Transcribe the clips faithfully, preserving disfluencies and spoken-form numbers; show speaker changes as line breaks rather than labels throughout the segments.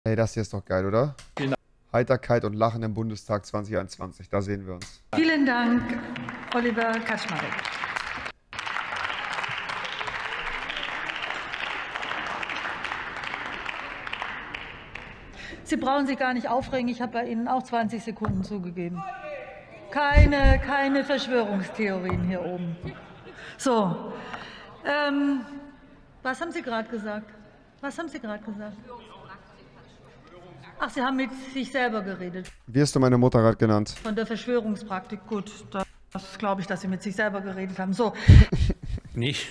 Hey, das hier ist doch geil, oder?
Vielen Dank.
Heiterkeit und Lachen im Bundestag zwanzig einundzwanzig, da sehen wir uns.
Vielen Dank, Oliver Kaczmarek. Sie brauchen sich gar nicht aufregen, ich habe bei Ihnen auch zwanzig Sekunden zugegeben. Keine, keine Verschwörungstheorien hier oben. So, ähm, was haben Sie gerade gesagt? Was haben Sie gerade gesagt? Ach, Sie haben mit sich selber geredet.
Wie hast du meine Mutter gerade genannt?
Von der Verschwörungspraktik, gut, das glaube ich, dass Sie mit sich selber geredet haben. So.
Nicht.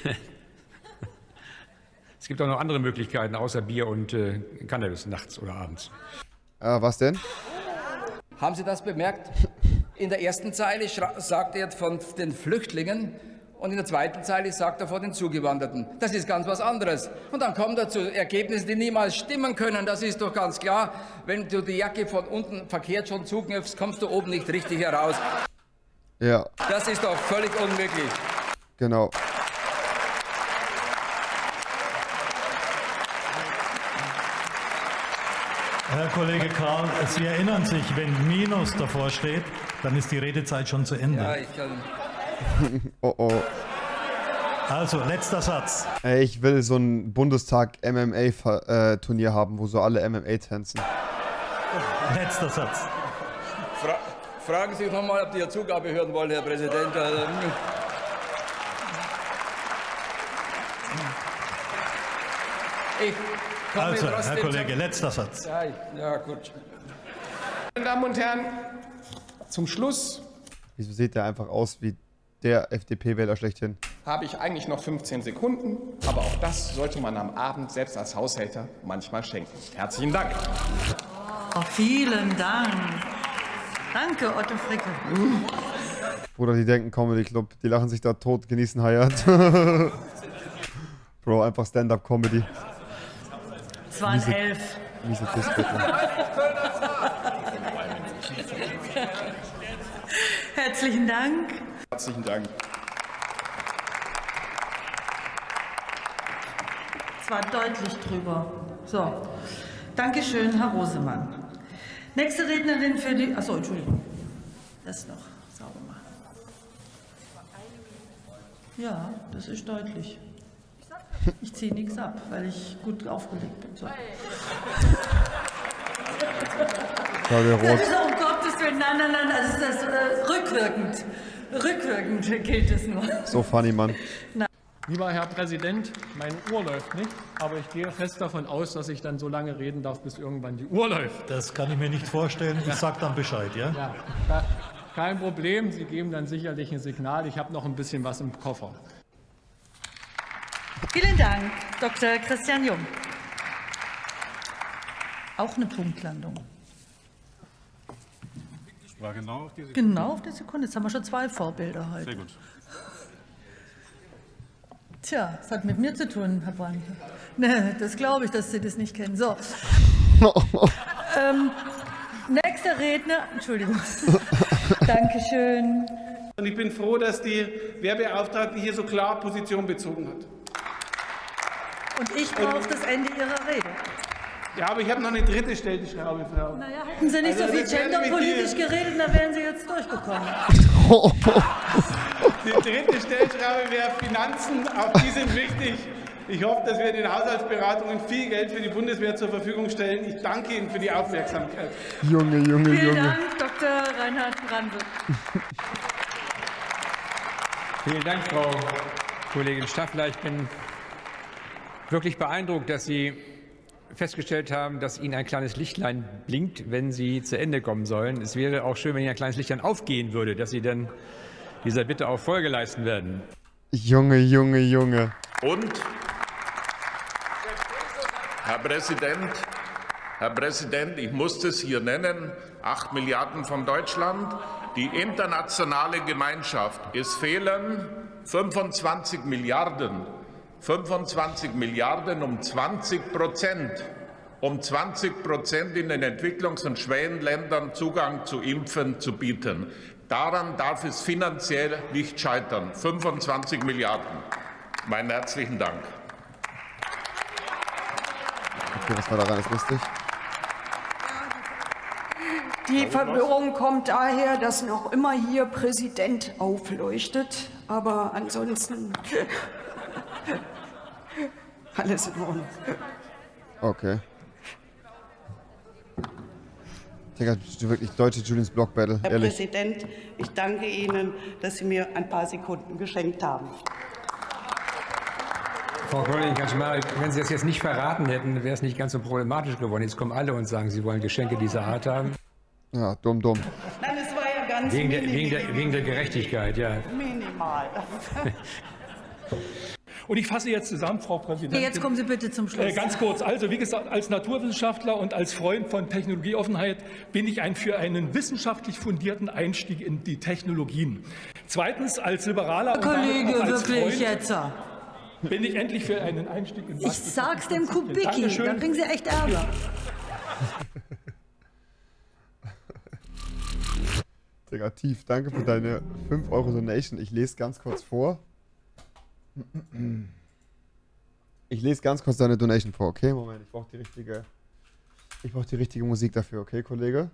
Es gibt auch noch andere Möglichkeiten außer Bier und äh, Cannabis nachts oder abends.
Äh, was denn?
Haben Sie das bemerkt? In der ersten Zeile sagt er von den Flüchtlingen und in der zweiten Zeile sagt er von den Zugewanderten. Das ist ganz was anderes. Und dann kommt er zu Ergebnissen, die niemals stimmen können. Das ist doch ganz klar. Wenn du die Jacke von unten verkehrt schon zuknöpfst, kommst du oben nicht richtig heraus.
Ja.
Das ist doch völlig unmöglich.
Genau.
Herr Kollege Karl, Sie erinnern sich, wenn Minus davor steht, dann ist die Redezeit schon zu Ende.
Ja, ich kann...
Oh oh.
Also, letzter Satz.
Ey, ich will so ein Bundestag-M M A-Turnier haben, wo so alle M M A tanzen.
Letzter Satz.
Fra Fragen Sie noch mal, ob die Ihre Zugabe hören wollen, Herr Präsident. Ich
Also, Herr Kollege, letzter Satz.
Ja, ja, gut.
Meine Damen und Herren, zum Schluss
Wieso sieht der einfach aus wie der F D P-Wähler schlechthin?
habe ich eigentlich noch fünfzehn Sekunden, aber auch das sollte man am Abend selbst als Haushälter manchmal schenken. Herzlichen Dank.
Oh, vielen Dank. Danke, Otto Fricke.
Bruder, die denken Comedy Club, die lachen sich da tot, genießen Hayat. Bro, einfach Stand-Up-Comedy.
Es waren
Miese,
elf.
miese Disbitte.
Herzlichen Dank.
Herzlichen Dank.
Es war deutlich drüber. So, Dankeschön, Herr Rosemann. Nächste Rednerin für die... Achso, Entschuldigung. Das noch sauber machen. Ja, das ist deutlich. Ich ziehe nichts ab, weil ich gut aufgelegt bin. So.
Claudia Roth.
Das ist um Gottes Willen, nein, nein, nein, also ist das äh, rückwirkend. Rückwirkend gilt es nur.
So funny, Mann.
Lieber Herr Präsident, meine Uhr läuft nicht, aber ich gehe fest davon aus, dass ich dann so lange reden darf, bis irgendwann die Uhr läuft.
Das kann ich mir nicht vorstellen. Ich sage dann Bescheid, ja?
Ja, kein Problem, Sie geben dann sicherlich ein Signal. Ich habe noch ein bisschen was im Koffer.
Vielen Dank, Doktor Christian Jung. Auch eine Punktlandung.
War genau auf die Sekunde.
Genau auf die Sekunde. Jetzt haben wir schon zwei Vorbilder heute.
Sehr gut.
Tja, das hat mit mir zu tun, Herr Brandt. Ne, das glaube ich, dass Sie das nicht kennen. So. ähm, nächster Redner. Entschuldigung. Dankeschön.
Und ich bin froh, dass die Wehrbeauftragte hier so klar Position bezogen hat.
Und ich brauche das Ende Ihrer Rede.
Ja, aber ich habe noch eine dritte Stellschraube, Frau.
Naja, hätten Sie nicht
Also,
so viel
das wäre
genderpolitisch
nämlich
geredet, dann wären Sie jetzt durchgekommen.
Die dritte Stellschraube wäre Finanzen. Auch die sind wichtig. Ich hoffe, dass wir in den Haushaltsberatungen viel Geld für die Bundeswehr zur Verfügung stellen. Ich danke Ihnen für die Aufmerksamkeit.
Junge, Junge,
Vielen
Junge.
Dank, Doktor Reinhard Brandl.
Vielen Dank, Frau Kollegin Staffler. Ich bin wirklich beeindruckt, dass Sie festgestellt haben, dass Ihnen ein kleines Lichtlein blinkt, wenn Sie zu Ende kommen sollen. Es wäre auch schön, wenn Ihnen ein kleines Lichtlein aufgehen würde, dass Sie dann dieser Bitte auch Folge leisten werden.
Junge, Junge, Junge.
Und, Herr Präsident, Herr Präsident, ich muss das hier nennen, acht Milliarden von Deutschland, die internationale Gemeinschaft. Es fehlen fünfundzwanzig Milliarden. fünfundzwanzig Milliarden um zwanzig Prozent. Um zwanzig Prozent in den Entwicklungs- und Schwellenländern Zugang zu Impfen zu bieten. Daran darf es finanziell nicht scheitern. fünfundzwanzig Milliarden. Meinen herzlichen Dank.
Okay, was war daran jetzt lustig?
Die Verwirrung kommt daher, dass noch immer hier Präsident aufleuchtet, aber ansonsten alles in Ordnung.
Okay. Digga, wirklich deutsche Julians Block Battle,
Herr
ehrlich.
Präsident, ich danke Ihnen, dass Sie mir ein paar Sekunden geschenkt haben.
Frau Kollegin Kaczmarek, wenn Sie das jetzt nicht verraten hätten, wäre es nicht ganz so problematisch geworden. Jetzt kommen alle und sagen, Sie wollen Geschenke dieser Art haben.
Ja, dumm, dumm.
Nein, es war ja ganz
wegen der, wegen, der, wegen der Gerechtigkeit, ja.
Minimal.
Und ich fasse jetzt zusammen, Frau Präsidentin.
Jetzt kommen Sie bitte zum Schluss.
Äh, ganz kurz. Also, wie gesagt, als Naturwissenschaftler und als Freund von Technologieoffenheit bin ich ein, für einen wissenschaftlich fundierten Einstieg in die Technologien. Zweitens, als Liberaler und
Kollege,
damit auch als
wirklich
Freund
jetzt.
bin ich endlich für einen Einstieg in
Ich sag's dem Kubicki,
Dankeschön.
dann kriegen Sie echt Ärger.
Digga, Tief, danke für deine fünf Euro Donation. Ich lese ganz kurz vor. Ich lese ganz kurz deine Donation vor, okay? Moment, ich brauche die richtige. Ich brauche die richtige Musik dafür, okay, Kollege?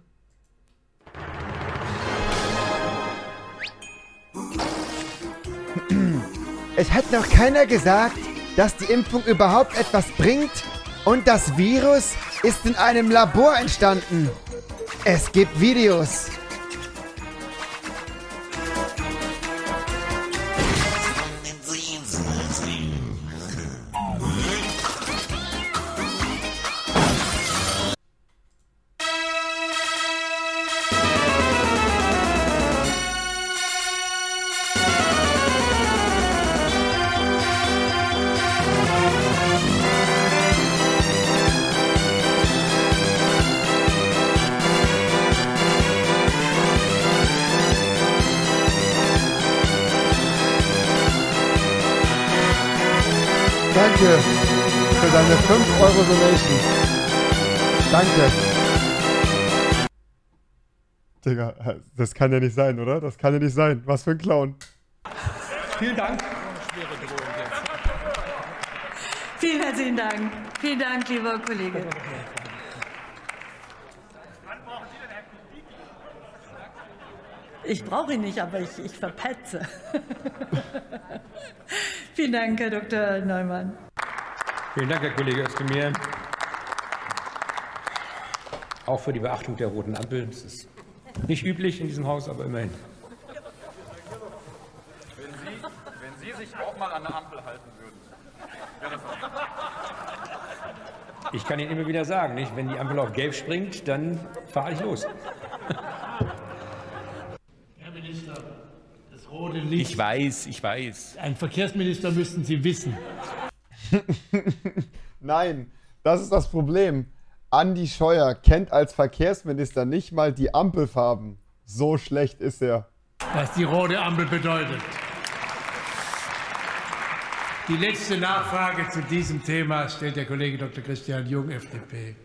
Es hat noch keiner gesagt, dass die Impfung überhaupt etwas bringt und das Virus ist in einem Labor entstanden. Es gibt Videos. Danke für deine fünf Euro Donation. Danke. Digga, das kann ja nicht sein, oder? Das kann ja nicht sein. Was für ein Clown.
Vielen Dank.
Vielen herzlichen Dank. Vielen Dank, lieber Kollege. Ich brauche ihn nicht, aber ich, ich verpetze. Vielen Dank, Herr Doktor Neumann.
Vielen Dank, Herr Kollege Özdemir. Auch für die Beachtung der roten Ampel. Das ist nicht üblich in diesem Haus, aber immerhin.
Wenn Sie, wenn Sie sich auch mal an der Ampel halten würden, wäre das auch.
Ich kann Ihnen immer wieder sagen, nicht? Wenn die Ampel auf Gelb springt, dann fahre ich los.
Herr Minister, das rote Licht.
Ich weiß, ich weiß.
Ein Verkehrsminister müssten Sie wissen.
Nein, das ist das Problem. Andi Scheuer kennt als Verkehrsminister nicht mal die Ampelfarben. So schlecht ist er.
Was die rote Ampel bedeutet. Die letzte Nachfrage zu diesem Thema stellt der Kollege Doktor Christian Jung, F D P.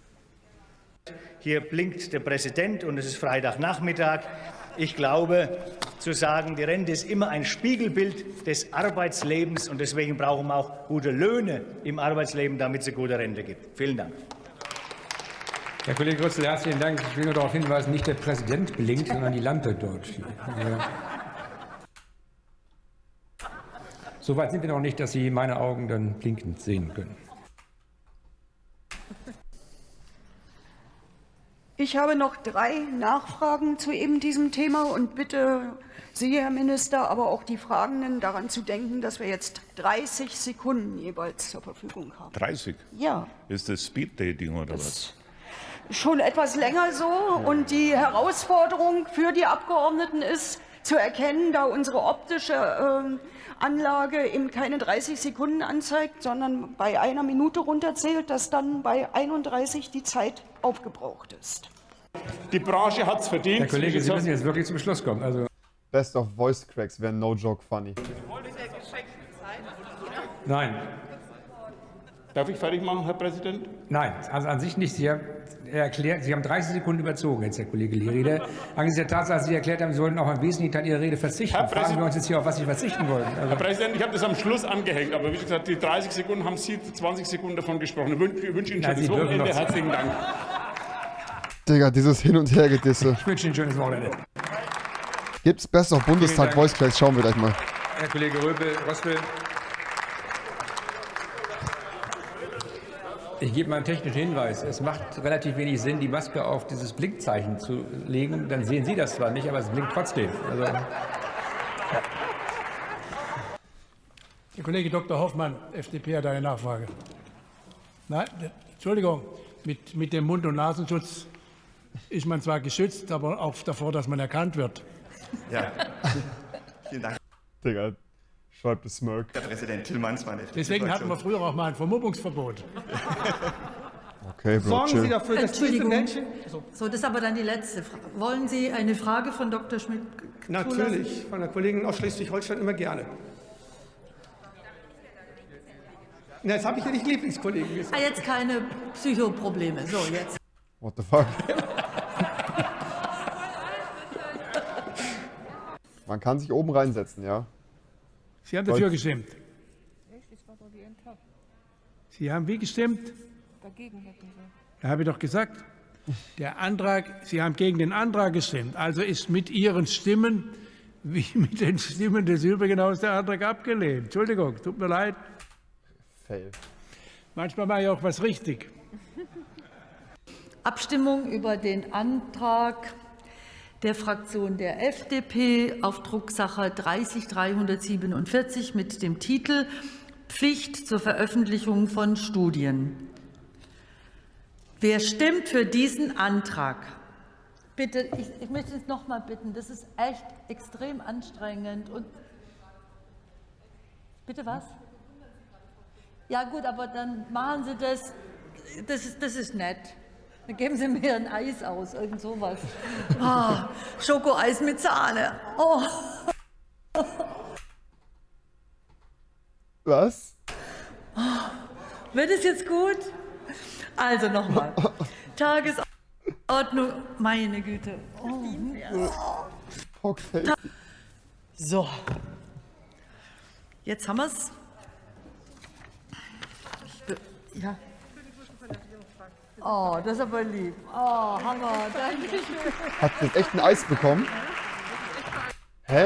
Hier blinkt der Präsident und es ist Freitagnachmittag. Ich glaube, zu sagen, die Rente ist immer ein Spiegelbild des Arbeitslebens und deswegen brauchen wir auch gute Löhne im Arbeitsleben, damit es eine gute Rente gibt. Vielen Dank.
Herr Kollege Grützel, herzlichen Dank. Ich will nur darauf hinweisen, nicht der Präsident blinkt, sondern die Lampe dort. Ja. So weit sind wir noch nicht, dass Sie meine Augen dann blinkend sehen können.
Ich habe noch drei Nachfragen zu eben diesem Thema und bitte Sie, Herr Minister, aber auch die Fragenden daran zu denken, dass wir jetzt dreißig Sekunden jeweils zur Verfügung haben.
dreißig?
Ja.
Ist das Speed-Dating oder was?
Schon etwas länger so und die Herausforderung für die Abgeordneten ist zu erkennen, da unsere optische äh, Anlage eben keine dreißig Sekunden anzeigt, sondern bei einer Minute runterzählt, dass dann bei einunddreißig die Zeit aufgebraucht ist.
Die Branche hat es verdient.
Herr Kollege, Sie müssen jetzt wirklich zum Schluss kommen. Also
Best of Voice Cracks wäre no joke funny.
Nein.
Darf ich fertig machen, Herr Präsident?
Nein, also an sich nicht. Sie haben, erklärt, Sie haben dreißig Sekunden überzogen, jetzt Herr Kollege Lierriede. Angesichts der Tatsache, dass Sie erklärt haben, Sie sollten auch am wesentlichen Teil Ihrer Rede verzichten.
Herr
Fragen wir uns jetzt hier, auf was Sie verzichten wollen. Also
Herr Präsident, ich habe das am Schluss angehängt, aber wie gesagt, die dreißig Sekunden haben Sie zwanzig Sekunden davon gesprochen. Ich wünsche Ihnen
Nein,
schönes
Sie dürfen
Wochenende.
noch-
Herzlichen Dank.
Digga, dieses Hin- und Hergedisse.
Ich wünsche Ihnen ein schönes Wochenende.
Gibt's besser auf Bundestag Voice Cracks? Schauen wir gleich mal.
Herr Kollege Röbel, Rospel. Ich gebe mal einen technischen Hinweis. Es macht relativ wenig Sinn, die Maske auf dieses Blinkzeichen zu legen. Dann sehen Sie das zwar nicht, aber es blinkt trotzdem. Also, ja.
Der Kollege Doktor Hoffmann, F D P, hat eine Nachfrage. Nein, Entschuldigung, mit, mit dem Mund- und Nasenschutz ist man zwar geschützt, aber auch davor, dass man erkannt wird.
Ja, vielen Dank.
Digga, schreibt es Smirk.
Herr Präsident Tillmanns, meine F D P.
Deswegen hatten wir früher auch mal ein Vermummungsverbot.
Okay, Bro,
Sorgen
chill.
Sie dafür, dass diese
Entschuldigung.
Menschen...
So, das ist aber dann die letzte Frage. Wollen Sie eine Frage von Doktor Schmidt zulassen?
Natürlich, von der Kollegin aus Schleswig-Holstein immer gerne. Na, jetzt habe ich ja nicht Lieblingskollegen gesagt.
Ah, jetzt keine Psychoprobleme. So, jetzt.
What the fuck? Man kann sich oben reinsetzen, ja?
Sie haben dafür gestimmt. Sie haben wie gestimmt?
Dagegen hätten Sie.
Da habe ich doch gesagt, der Antrag, Sie haben gegen den Antrag gestimmt. Also ist mit Ihren Stimmen, wie mit den Stimmen des Übrigen aus der Antrag abgelehnt. Entschuldigung, tut mir leid.
Fail.
Manchmal mache ich auch was richtig.
Abstimmung über den Antrag der Fraktion der F D P auf Drucksache dreißig dreihundertsiebenundvierzig mit dem Titel Pflicht zur Veröffentlichung von Studien. Wer stimmt für diesen Antrag? Bitte, ich, ich möchte es noch mal bitten, das ist echt extrem anstrengend. Und bitte was? Ja gut, aber dann machen Sie das, das ist, das ist nett. Dann geben Sie mir ein Eis aus, irgend sowas. Ah, Schokoeis mit Sahne. Oh.
Was?
Wird es jetzt gut? Also nochmal. Tagesordnung, meine Güte. Oh.
Okay.
So. Jetzt haben wir es. Ja. Oh, das ist aber lieb. Oh, Hammer, danke schön.
Hat jetzt echt ein Eis bekommen? Hä?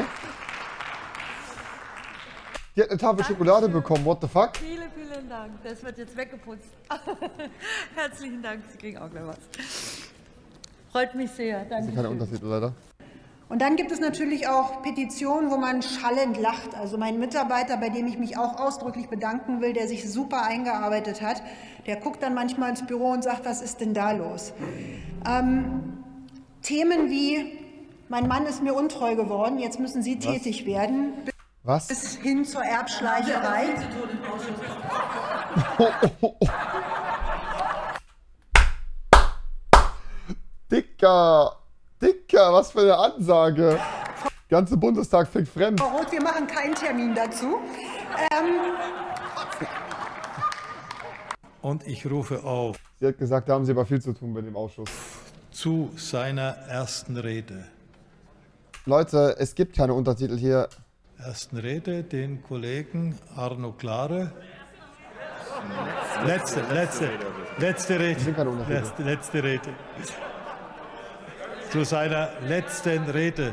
Die hat eine Tafel Schokolade bekommen, what the fuck?
Vielen, vielen Dank. Das wird jetzt weggeputzt. Herzlichen Dank, Sie kriegen auch gleich was. Freut mich sehr.
Das
Danke.
sind keine Untertitel leider.
Und dann gibt es natürlich auch Petitionen, wo man schallend lacht. Also mein Mitarbeiter, bei dem ich mich auch ausdrücklich bedanken will, der sich super eingearbeitet hat, der guckt dann manchmal ins Büro und sagt, was ist denn da los? Ähm, Themen wie, mein Mann ist mir untreu geworden, jetzt müssen Sie
Was?
tätig werden.
Was?
Bis hin zur Erbschleicherei.
Oh, oh, oh, oh. Dicker! Dicker, was für eine Ansage! Der ganze Bundestag fängt fremd.
Frau Roth, wir machen keinen Termin dazu. Ähm,
Und ich rufe auf
Sie hat gesagt, da haben Sie aber viel zu tun mit dem Ausschuss.
zu seiner ersten Rede.
Leute, es gibt keine Untertitel hier.
Ersten Rede den Kollegen Arno Klare. Letzte, letzte, letzte Rede. Letzte, letzte Rede. Zu seiner letzten Rede.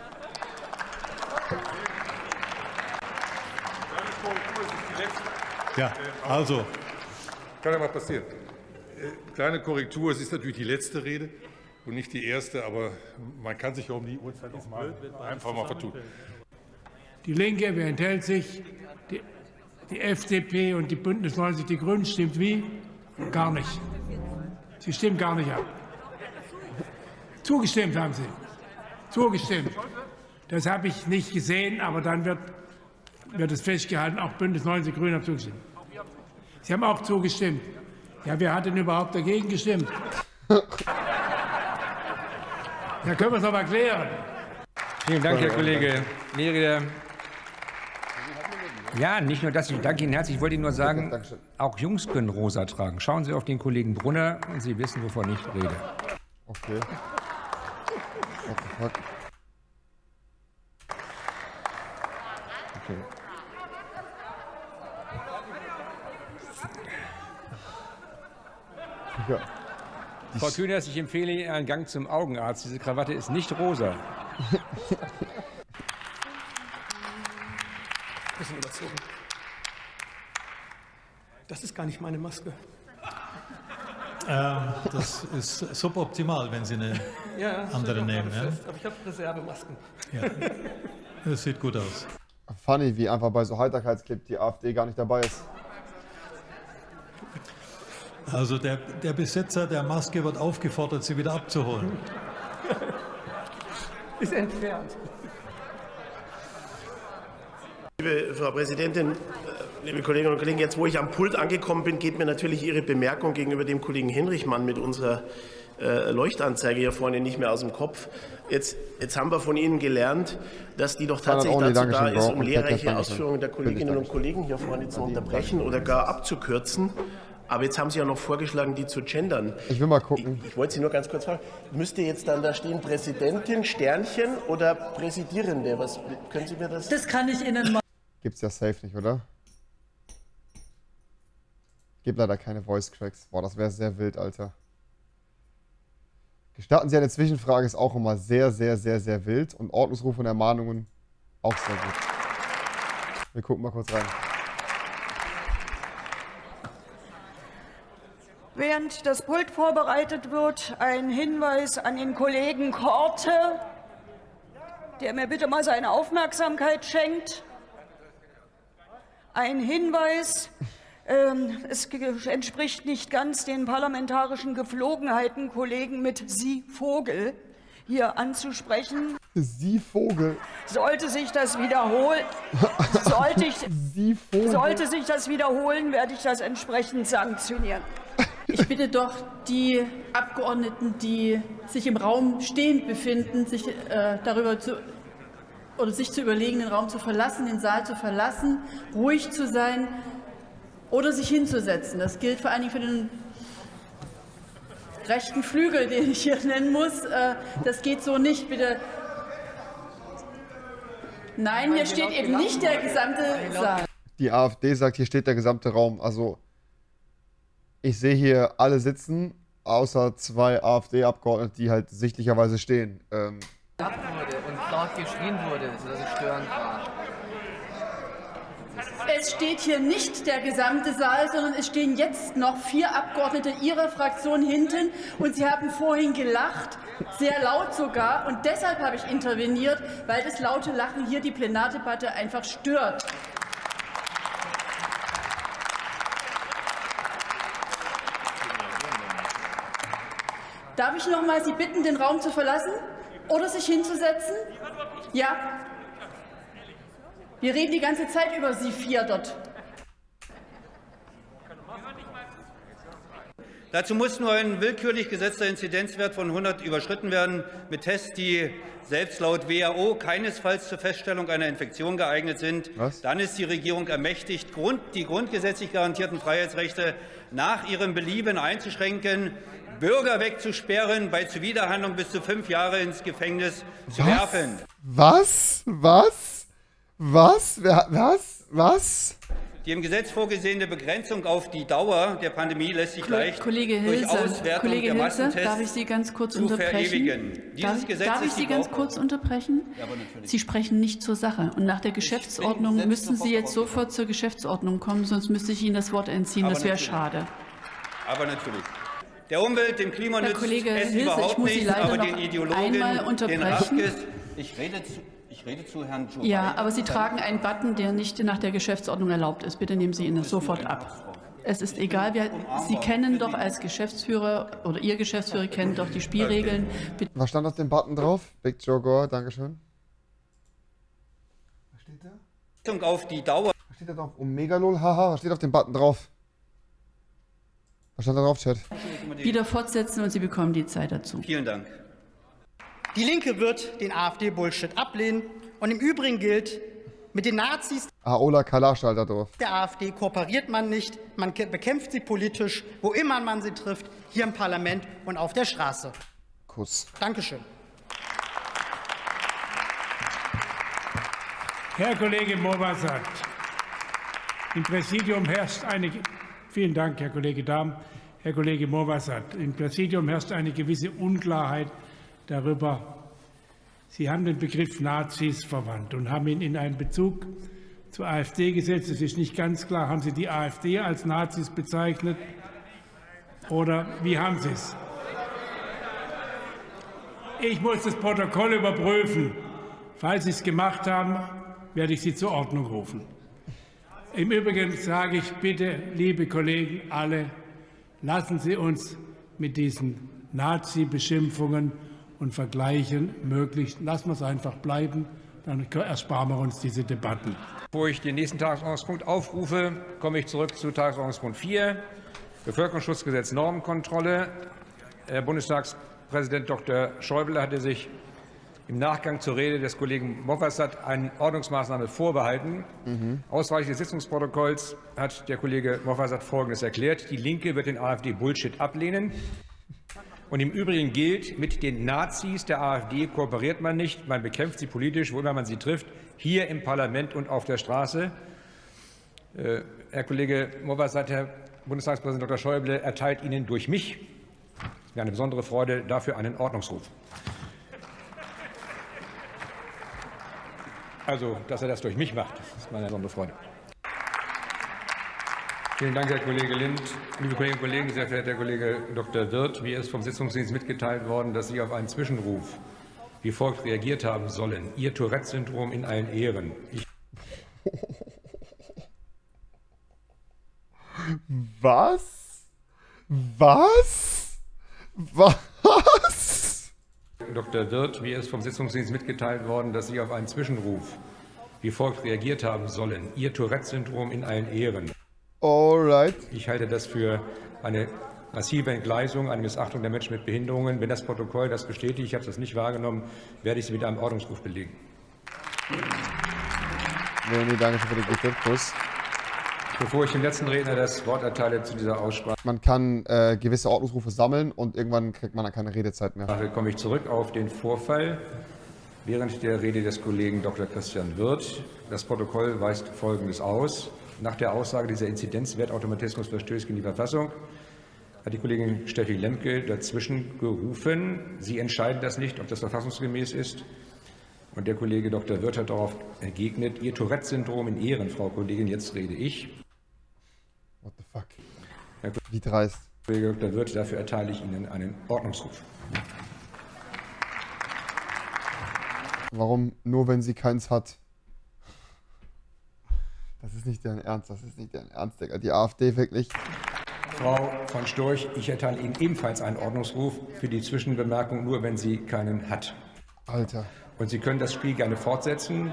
Ja, also.
Kann ja mal passieren. Kleine Korrektur, es ist natürlich die letzte Rede und nicht die erste, aber man kann sich ja um die Uhrzeit auch mal einfach mal vertun.
Die Linke, wer enthält sich? Die, die F D P und die Bündnis neunzig Die Grünen stimmt wie? Gar nicht. Sie stimmen gar nicht ab. Zugestimmt haben Sie. Zugestimmt. Das habe ich nicht gesehen, aber dann wird, wird es festgehalten, auch Bündnis neunzig Die Grünen haben zugestimmt. Sie haben auch zugestimmt. Ja, wer hat denn überhaupt dagegen gestimmt? Da können wir es noch mal klären.
Vielen Dank, Herr Kollege Lehreder. Ja, nicht nur das, ich danke Ihnen herzlich. Ich wollte Ihnen nur sagen, auch Jungs können rosa tragen. Schauen Sie auf den Kollegen Brunner und Sie wissen, wovon ich rede.
Okay. What the fuck? Okay. Ja.
Frau Kühners, ich empfehle Ihnen einen Gang zum Augenarzt. Diese Krawatte ist nicht rosa.
Bisschen überzogen. Das ist gar nicht meine Maske.
Ähm, das ist suboptimal, wenn Sie eine
ja,
andere nehmen. Ja?
Aber ich habe Reservemasken.
Ja. Das sieht gut aus.
Funny, wie einfach bei so Heiterkeitsclip die AfD gar nicht dabei ist.
Also der, der Besitzer der Maske wird aufgefordert, sie wieder abzuholen.
Ist entfernt.
Liebe Frau Präsidentin, liebe Kolleginnen und Kollegen, jetzt wo ich am Pult angekommen bin, geht mir natürlich Ihre Bemerkung gegenüber dem Kollegen Hinrichmann mit unserer äh, Leuchtanzeige hier vorne nicht mehr aus dem Kopf. Jetzt, jetzt haben wir von Ihnen gelernt, dass die doch tatsächlich dazu da ist, um lehrreiche Ausführungen der Kolleginnen und Kollegen hier vorne zu unterbrechen oder gar abzukürzen. Aber jetzt haben Sie ja noch vorgeschlagen, die zu gendern.
Ich will mal gucken.
Ich, ich wollte Sie nur ganz kurz fragen, müsste jetzt dann da stehen Präsidentin, Sternchen oder Präsidierende? Was, können Sie mir das...
Das kann ich Ihnen mal...
Gibt's ja safe nicht, oder? Gibt leider keine Voice Cracks. Boah, das wäre sehr wild, Alter. Gestatten Sie eine Zwischenfrage, ist auch immer sehr, sehr, sehr, sehr wild. Und Ordnungsrufe und Ermahnungen auch sehr gut. Wir gucken mal kurz rein.
Während das Pult vorbereitet wird, ein Hinweis an den Kollegen Korte, der mir bitte mal seine Aufmerksamkeit schenkt. Ein Hinweis, ähm, es entspricht nicht ganz den parlamentarischen Gepflogenheiten, Kollegen mit Sie Vogel hier anzusprechen.
Sie Vogel.
Sollte sich das wiederholen, sollte, ich,
Sie Vogel.
sollte sich das wiederholen, werde ich das entsprechend sanktionieren.
Ich bitte doch die Abgeordneten, die sich im Raum stehend befinden, sich äh, darüber zu oder sich zu überlegen, den Raum zu verlassen, den Saal zu verlassen, ruhig zu sein oder sich hinzusetzen. Das gilt vor allen Dingen für den rechten Flügel, den ich hier nennen muss. Äh, das geht so nicht. Bitte. Nein, hier steht eben nicht der gesamte Saal.
Die AfD sagt, hier steht der gesamte Raum. Also ich sehe hier alle sitzen, außer zwei AfD-Abgeordnete, die halt sichtlicherweise stehen. Ähm,
wurde und laut geschrien wurde, sodass es störend war.
Es steht hier nicht der gesamte Saal, sondern es stehen jetzt noch vier Abgeordnete Ihrer Fraktion hinten und Sie haben vorhin gelacht, sehr laut sogar, und deshalb habe ich interveniert, weil das laute Lachen hier die Plenardebatte einfach stört. Darf ich noch mal Sie bitten, den Raum zu verlassen oder sich hinzusetzen? Ja. Wir reden die ganze Zeit über Sie vier dort.
Dazu muss nur ein willkürlich gesetzter Inzidenzwert von hundert überschritten werden, mit Tests, die selbst laut W H O keinesfalls zur Feststellung einer Infektion geeignet sind.
Was?
Dann ist die Regierung ermächtigt, Grund, die grundgesetzlich garantierten Freiheitsrechte nach ihrem Belieben einzuschränken, Bürger wegzusperren, bei Zuwiderhandlung bis zu fünf Jahre ins Gefängnis zu
Was?
werfen.
Was? Was? Was? Wer- Was? Was?
Die im Gesetz vorgesehene Begrenzung auf die Dauer der Pandemie lässt sich leicht
Kollege
durch
Hilse,
Auswertung
Kollege
der
Hilse,
Massentests
darf ich Sie ganz kurz
zu
unterbrechen?
verewigen. Dieses
Darf,
Gesetz
darf ich
ist
Sie
die
ganz
Brauch-
kurz unterbrechen?
Ja, aber natürlich.
Sie sprechen nicht zur Sache. Und nach der Geschäftsordnung
selbst
müssen Sie
sofort
jetzt
drauf
sofort zur Geschäftsordnung kommen, sonst müsste ich Ihnen das Wort entziehen.
Aber
Das wäre
natürlich.
schade.
Aber natürlich. Der Umwelt, dem Klima
Herr
nützt
Kollege
es
Hilse, ich
überhaupt
muss Sie
nicht,
leider
aber
noch
den Ideologen,
einmal
den
unterbrechen.
Raskes, ich rede zu, ich rede zu Herrn Joe
Ja,
Biden.
aber Sie tragen einen Button, der nicht nach der Geschäftsordnung erlaubt ist. Bitte nehmen Sie ihn sofort ab. Es ist egal, wir, Sie kennen doch als Geschäftsführer oder Ihr Geschäftsführer kennt doch die Spielregeln. Bitte.
Was stand auf dem Button drauf? Big Joe Gore, Dankeschön. Was steht da?
Auf die Dauer.
Was steht da drauf? Omegalol, haha, was steht auf dem Button drauf? Was stand da drauf, Chat?
Wieder fortsetzen und Sie bekommen die Zeit dazu.
Vielen Dank.
Die Linke wird den AfD-Bullshit ablehnen. Und im Übrigen gilt, mit den Nazis
Aola Kalasch, Alter, drauf.
der AfD kooperiert man nicht. Man ke- bekämpft sie politisch, wo immer man sie trifft, hier im Parlament und auf der Straße.
Kuss.
Dankeschön.
Herr Kollege Mobassat, im Präsidium herrscht eine... Vielen Dank, Herr Kollege Dahm. Herr Kollege Movassat, im Präsidium herrscht eine gewisse Unklarheit darüber. Sie haben den Begriff Nazis verwandt und haben ihn in einen Bezug zur AfD gesetzt. Es ist nicht ganz klar, haben Sie die AfD als Nazis bezeichnet oder wie haben Sie es? Ich muss das Protokoll überprüfen. Falls Sie es gemacht haben, werde ich Sie zur Ordnung rufen. Im Übrigen sage ich bitte, liebe Kollegen, alle, lassen Sie uns mit diesen Nazi-Beschimpfungen und Vergleichen möglichst, lassen wir es einfach bleiben, dann ersparen wir uns diese Debatten.
Bevor ich den nächsten Tagesordnungspunkt aufrufe, komme ich zurück zu Tagesordnungspunkt vier, Bevölkerungsschutzgesetz Normenkontrolle. Herr Bundestagspräsident Doktor Schäuble hatte sich im Nachgang zur Rede des Kollegen Movassat eine Ordnungsmaßnahme vorbehalten. Mhm. Ausweichung des Sitzungsprotokolls hat der Kollege Movassat Folgendes erklärt. Die Linke wird den AfD-Bullshit ablehnen. Und im Übrigen gilt, mit den Nazis der AfD kooperiert man nicht. Man bekämpft sie politisch, wo immer man sie trifft, hier im Parlament und auf der Straße. Äh, Herr Kollege Movassat, Herr Bundestagspräsident Doktor Schäuble erteilt Ihnen durch mich, es ist mir eine besondere Freude, dafür einen Ordnungsruf. Also, dass er das durch mich macht, das ist meine besondere Freude. Vielen Dank, Herr Kollege Lind. Liebe Kolleginnen und Kollegen, sehr verehrter Herr Kollege Doktor Wirth, mir ist vom Sitzungsdienst mitgeteilt worden, dass Sie auf einen Zwischenruf wie folgt reagiert haben sollen. Ihr Tourette-Syndrom in allen Ehren. Ich
Was? Was? Was?
Doktor Wirth, mir ist vom Sitzungsdienst mitgeteilt worden, dass Sie auf einen Zwischenruf wie folgt reagiert haben sollen. Ihr Tourette-Syndrom in allen Ehren.
Alright.
Ich halte das für eine massive Entgleisung, eine Missachtung der Menschen mit Behinderungen. Wenn das Protokoll das bestätigt, ich habe das nicht wahrgenommen, werde ich Sie mit einem Ordnungsruf belegen.
Nee, nee, danke für den Gehirnkuss.
Bevor ich dem letzten Redner das Wort erteile zu dieser Aussprache,
Man kann äh, gewisse Ordnungsrufe sammeln und irgendwann kriegt man dann keine Redezeit mehr.
komme ich zurück auf den Vorfall während der Rede des Kollegen Doktor Christian Wirth. Das Protokoll weist Folgendes aus. Nach der Aussage, dieser Inzidenzwertautomatismus verstößt gegen die Verfassung, hat die Kollegin Steffi Lemke dazwischen gerufen. Sie entscheiden das nicht, ob das verfassungsgemäß ist. Und der Kollege Doktor Wirth hat darauf entgegnet, Ihr Tourette-Syndrom in Ehren, Frau Kollegin, jetzt rede ich.
What the fuck? Wie dreist.
Kollege Doktor Wirth, dafür erteile ich Ihnen einen Ordnungsruf.
Warum nur, wenn sie keins hat? Das ist nicht deren Ernst, das ist nicht deren Ernst, Digga. Die AfD wirklich.
Frau von Storch, ich erteile Ihnen ebenfalls einen Ordnungsruf für die Zwischenbemerkung, nur wenn sie keinen hat.
Alter.
Und Sie können das Spiel gerne fortsetzen.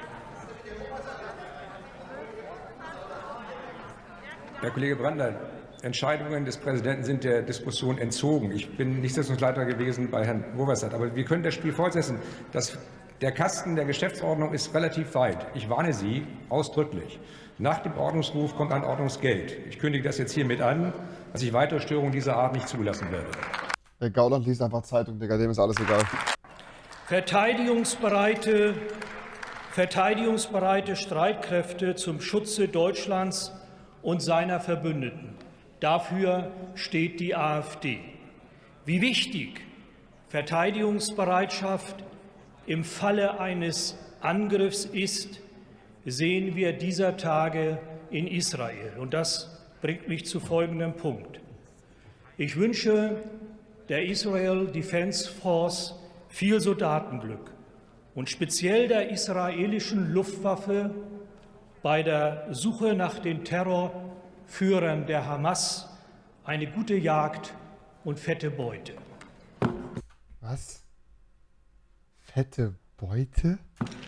Herr Kollege Brandner, Entscheidungen des Präsidenten sind der Diskussion entzogen. Ich bin nicht Sitzungsleiter gewesen bei Herrn Movassat, aber wir können das Spiel fortsetzen. Das, der Kasten der Geschäftsordnung ist relativ weit. Ich warne Sie ausdrücklich. Nach dem Ordnungsruf kommt ein Ordnungsgeld. Ich kündige das jetzt hiermit an, dass ich weitere Störungen dieser Art nicht zulassen werde.
Der Gauland liest einfach Zeitung, Digga, dem ist alles egal.
Verteidigungsbereite, verteidigungsbereite Streitkräfte zum Schutze Deutschlands und seiner Verbündeten. Dafür steht die AfD. Wie wichtig Verteidigungsbereitschaft im Falle eines Angriffs ist, sehen wir dieser Tage in Israel. Und das bringt mich zu folgendem Punkt. Ich wünsche der Israel Defense Force viel Soldatenglück und speziell der israelischen Luftwaffe bei der Suche nach den Terrorführern der Hamas eine gute Jagd und fette Beute.
Was? Fette Beute?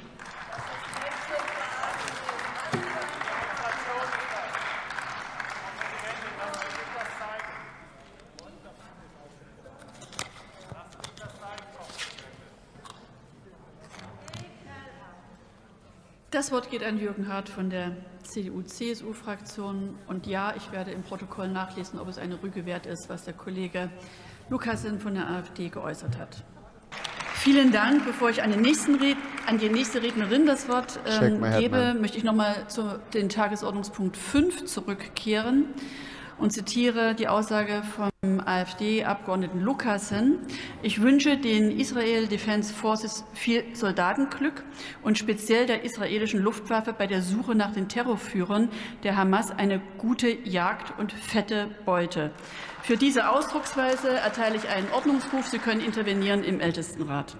Das Wort geht an Jürgen Hart von der C D U-C S U-Fraktion. Und ja, ich werde im Protokoll nachlesen, ob es eine Rüge wert ist, was der Kollege Lucassen von der AfD geäußert hat. Vielen Dank. Bevor ich an, den nächsten Red an die nächste Rednerin das Wort ähm, gebe, möchte ich noch mal zu den Tagesordnungspunkt fünf zurückkehren. und zitiere die Aussage vom AfD-Abgeordneten Lucassen: Ich wünsche den Israel Defense Forces viel Soldatenglück und speziell der israelischen Luftwaffe bei der Suche nach den Terrorführern der Hamas eine gute Jagd und fette Beute. Für diese Ausdrucksweise erteile ich einen Ordnungsruf. Sie können intervenieren im Ältestenrat.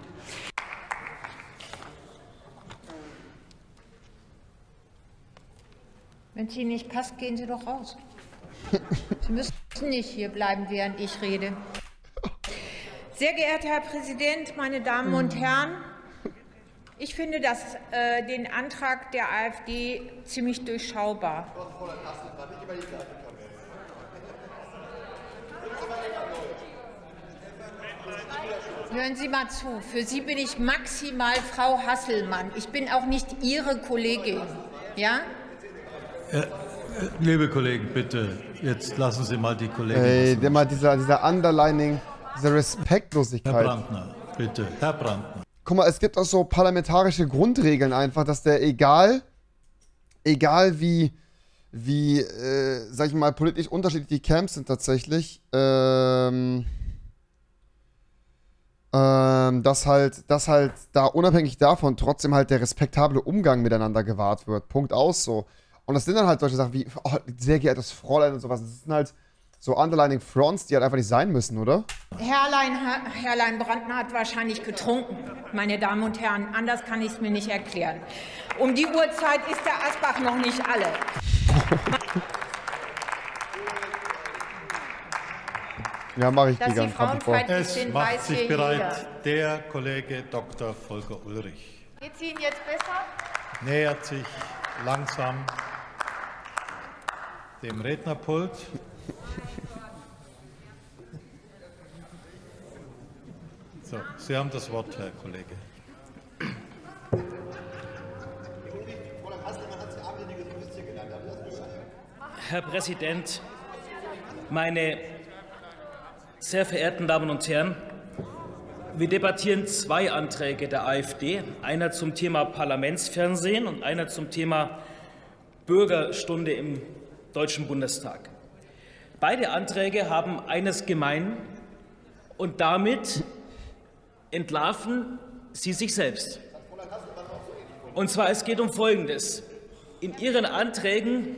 Wenn es Ihnen nicht passt, gehen Sie doch raus. Sie müssen nicht hier bleiben, während ich rede. Sehr geehrter Herr Präsident, meine Damen und Herren! Ich finde das, äh, den Antrag der AfD ziemlich durchschaubar. Hören Sie mal zu. Für Sie bin ich maximal Frau Hasselmann. Ich bin auch nicht Ihre Kollegin. Ja?
Äh, liebe Kollegen, bitte, jetzt lassen Sie mal die Kollegen.
Ey, der mal dieser, dieser Underlining, diese Respektlosigkeit.
Herr Brandner, bitte, Herr Brandner.
Guck mal, es gibt auch so parlamentarische Grundregeln einfach, dass der egal, egal wie, wie, äh, sag ich mal, politisch unterschiedlich die Camps sind tatsächlich, ähm, ähm, dass halt, dass halt da unabhängig davon trotzdem halt der respektable Umgang miteinander gewahrt wird. Punkt aus so. Und das sind dann halt solche Sachen wie, oh, sehr geehrtes Fräulein und sowas. Das sind halt so underlining Fronts, die halt einfach nicht sein müssen, oder?
Herrlein, Herrlein Brandner hat wahrscheinlich getrunken, meine Damen und Herren. Anders kann ich es mir nicht erklären. Um die Uhrzeit ist der Asbach noch nicht alle.
Ja, mache ich
Dass
die
Sie
ganze Zeit.
Es
sind,
macht
weiß
sich
hier
bereit der Kollege Doktor Volker Ulrich.
Geht's Ihnen jetzt besser?
Nähert sich langsam dem Rednerpult. So, Sie haben das Wort, Herr Kollege.
Herr Präsident, meine sehr verehrten Damen und Herren! Wir debattieren zwei Anträge der AfD, einer zum Thema Parlamentsfernsehen und einer zum Thema Bürgerstunde im Deutschen Bundestag. Beide Anträge haben eines gemein, und damit entlarven sie sich selbst. Und zwar, es geht um Folgendes. In Ihren Anträgen...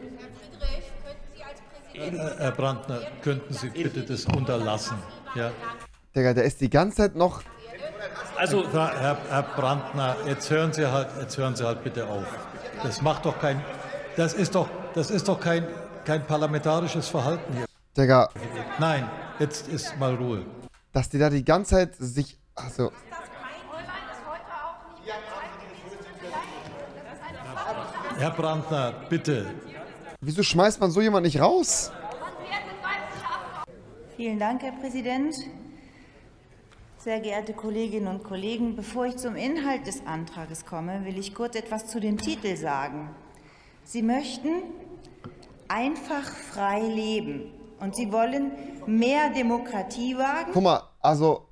In, Herr Brandner, könnten Sie bitte das unterlassen? Ja.
Digga, der ist die ganze Zeit noch...
Also,
Herr, Herr Brandner, jetzt hören Sie halt, jetzt hören Sie halt bitte auf. Das macht doch kein... Das ist doch, das ist doch kein, kein parlamentarisches Verhalten hier.
Digga.
Nein, jetzt ist mal Ruhe.
Dass die da die ganze Zeit sich... Also...
Herr Brandner, bitte.
Wieso schmeißt man so jemand nicht raus?
Vielen Dank, Herr Präsident. Sehr geehrte Kolleginnen und Kollegen, bevor ich zum Inhalt des Antrags komme, will ich kurz etwas zu dem Titel sagen. Sie möchten einfach frei leben und Sie wollen mehr Demokratie wagen.
Guck mal, also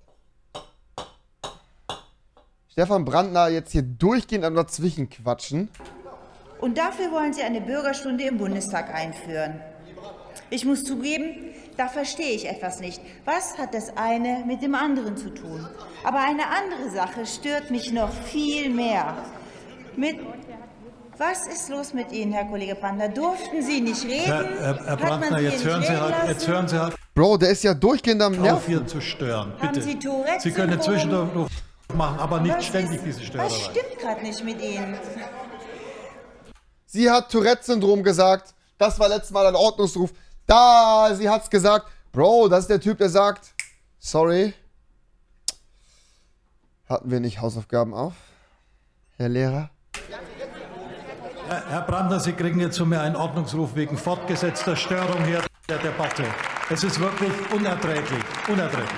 Stefan Brandner jetzt hier durchgehend am dazwischen quatschen.
Und dafür wollen Sie eine Bürgerstunde im Bundestag einführen. Ich muss zugeben, da verstehe ich etwas nicht. Was hat das eine mit dem anderen zu tun? Aber eine andere Sache stört mich noch viel mehr. Mit Was ist los mit Ihnen, Herr Kollege Brandner? Durften Sie nicht reden?
Herr, Herr, Herr Brandner, jetzt hören, Sie halt, jetzt hören Sie halt...
Bro, der ist ja durchgehend am Nerven.
Auf hier zu stören, bitte.
Haben Sie Tourette-Syndrom?
Sie können zwischendurch machen, aber nicht
Was
ständig
ist,
diese Störerei.
Was stimmt gerade nicht mit Ihnen?
Sie hat Tourette-Syndrom gesagt. Das war letztes Mal ein Ordnungsruf. Da, sie hat's gesagt. Bro, das ist der Typ, der sagt, sorry. Hatten wir nicht Hausaufgaben auf, Herr Lehrer?
Herr, Herr Brandner, Sie kriegen jetzt von mir einen Ordnungsruf wegen fortgesetzter Störung hier der Debatte. Es ist wirklich unerträglich. Unerträglich.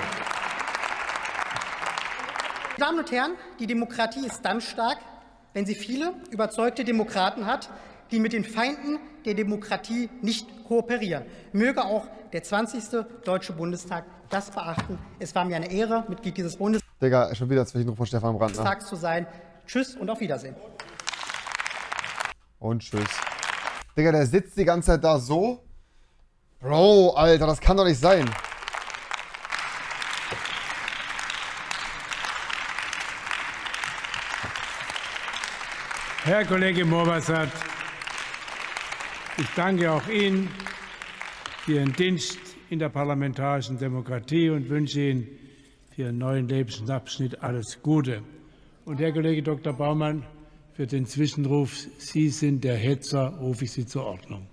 Meine Damen und Herren, die Demokratie ist dann stark, wenn sie viele überzeugte Demokraten hat, die mit den Feinden der Demokratie nicht kooperieren. Möge auch der zwanzigste Deutsche Bundestag das beachten. Es war mir eine Ehre, Mitglied dieses Bundestags
Digga, schon wieder Zwischenruf von Stefan Brandner.
zu sein. Tschüss und auf Wiedersehen.
Und tschüss. Digga, der sitzt die ganze Zeit da so. Bro, Alter, das kann doch nicht sein.
Herr Kollege Morvassat, ich danke auch Ihnen für Ihren Dienst in der parlamentarischen Demokratie und wünsche Ihnen für Ihren neuen Lebensabschnitt alles Gute. Und Herr Kollege Doktor Baumann, für den Zwischenruf, Sie sind der Hetzer, rufe ich Sie zur Ordnung.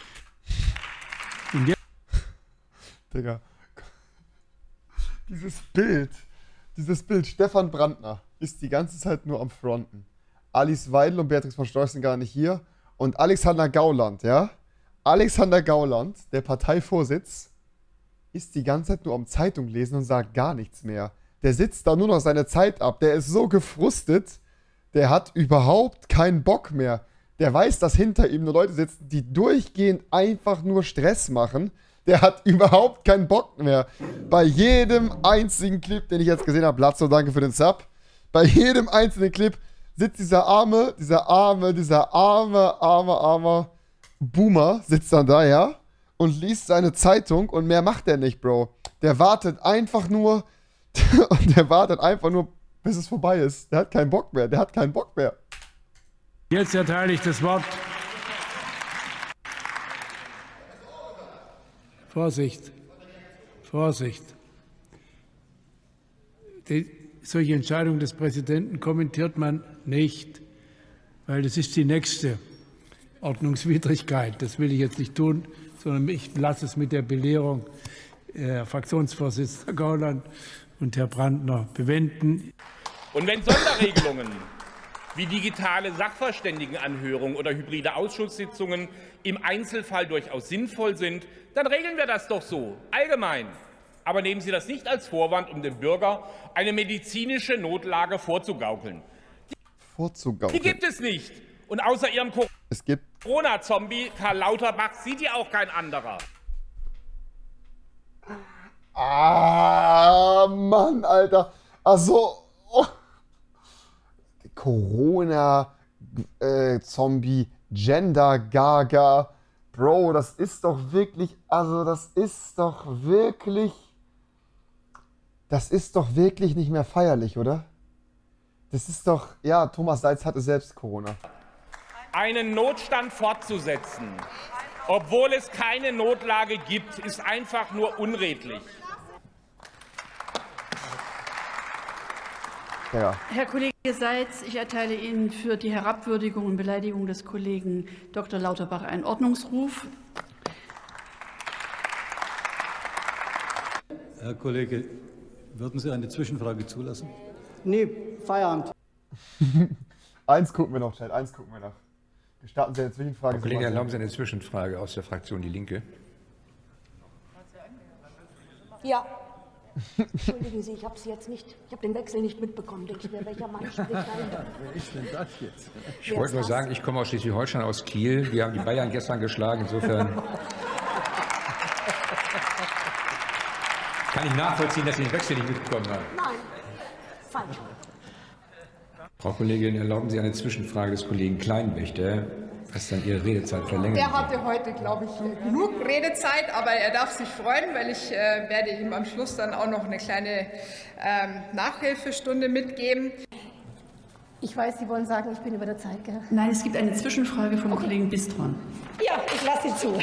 Und jetzt
Digga. Dieses Bild, dieses Bild, Stefan Brandner ist die ganze Zeit nur am Fronten. Alice Weidel und Beatrix von Storch sind gar nicht hier. Und Alexander Gauland, ja? Alexander Gauland, der Parteivorsitz, ist die ganze Zeit nur am Zeitung lesen und sagt gar nichts mehr. Der sitzt da nur noch seine Zeit ab. Der ist so gefrustet, der hat überhaupt keinen Bock mehr. Der weiß, dass hinter ihm nur Leute sitzen, die durchgehend einfach nur Stress machen. Der hat überhaupt keinen Bock mehr. Bei jedem einzigen Clip, den ich jetzt gesehen habe, Lazzo, danke für den Sub. Bei jedem einzelnen Clip sitzt dieser arme, dieser arme, dieser arme, arme, arme Boomer, sitzt dann da, ja, und liest seine Zeitung und mehr macht er nicht, Bro. Der wartet einfach nur, und der wartet einfach nur, bis es vorbei ist. Der hat keinen Bock mehr, der hat keinen Bock mehr.
Jetzt erteile ich das Wort. Vorsicht, Vorsicht. Die, solche Entscheidungen des Präsidenten kommentiert man nicht, weil das ist die nächste Ordnungswidrigkeit. Das will ich jetzt nicht tun, sondern ich lasse es mit der Belehrung Herr Fraktionsvorsitzender Gauland und Herr Brandner bewenden.
Und wenn Sonderregelungen wie digitale Sachverständigenanhörungen oder hybride Ausschusssitzungen im Einzelfall durchaus sinnvoll sind, dann regeln wir das doch so, allgemein. Aber nehmen Sie das nicht als Vorwand, um dem Bürger eine medizinische Notlage vorzugaukeln.
Vorzugaukeln?
Die gibt es nicht. Und außer Ihrem Corona-Zombie Karl Lauterbach sieht die auch kein anderer.
Ah, Mann, Alter. Also, oh. Corona, äh, Zombie, Gender Gaga. Bro, das ist doch wirklich, also das ist doch wirklich, das ist doch wirklich nicht mehr feierlich, oder? Das ist doch, ja, Thomas Seitz hatte selbst Corona.
Einen Notstand fortzusetzen, obwohl es keine Notlage gibt, ist einfach nur unredlich.
Ja.
Herr Kollege Seitz, ich erteile Ihnen für die Herabwürdigung und Beleidigung des Kollegen Doktor Lauterbach einen Ordnungsruf.
Herr Kollege, würden Sie eine Zwischenfrage zulassen?
Nee, Feierabend.
Eins gucken wir noch, Chat, eins gucken wir noch. Wir starten Sie eine Zwischenfrage.
Herr Kollege, erlauben Sie eine Zwischenfrage aus der Fraktion Die Linke?
Ja. Entschuldigen Sie, ich habe jetzt nicht, ich habe den Wechsel nicht mitbekommen. Denke ich mir, welcher Mann spricht da?
Wer ist denn das jetzt?
Ich wollte nur sagen, ich komme aus Schleswig-Holstein, aus Kiel. Wir haben die Bayern gestern geschlagen. Insofern kann ich nachvollziehen, dass Sie den Wechsel nicht mitbekommen haben.
Nein, falsch.
Frau Kollegin, erlauben Sie eine Zwischenfrage des Kollegen Kleinwächter, was dann Ihre Redezeit verlängert.
Der hatte heute, glaube ich, genug Redezeit, aber er darf sich freuen, weil ich äh, werde ihm am Schluss dann auch noch eine kleine ähm, Nachhilfestunde mitgeben.
Ich weiß, Sie wollen sagen, ich bin über der Zeit, gell?
Nein, es gibt eine Zwischenfrage vom okay. Kollegen Bistron.
Ja, ich lasse Sie zu.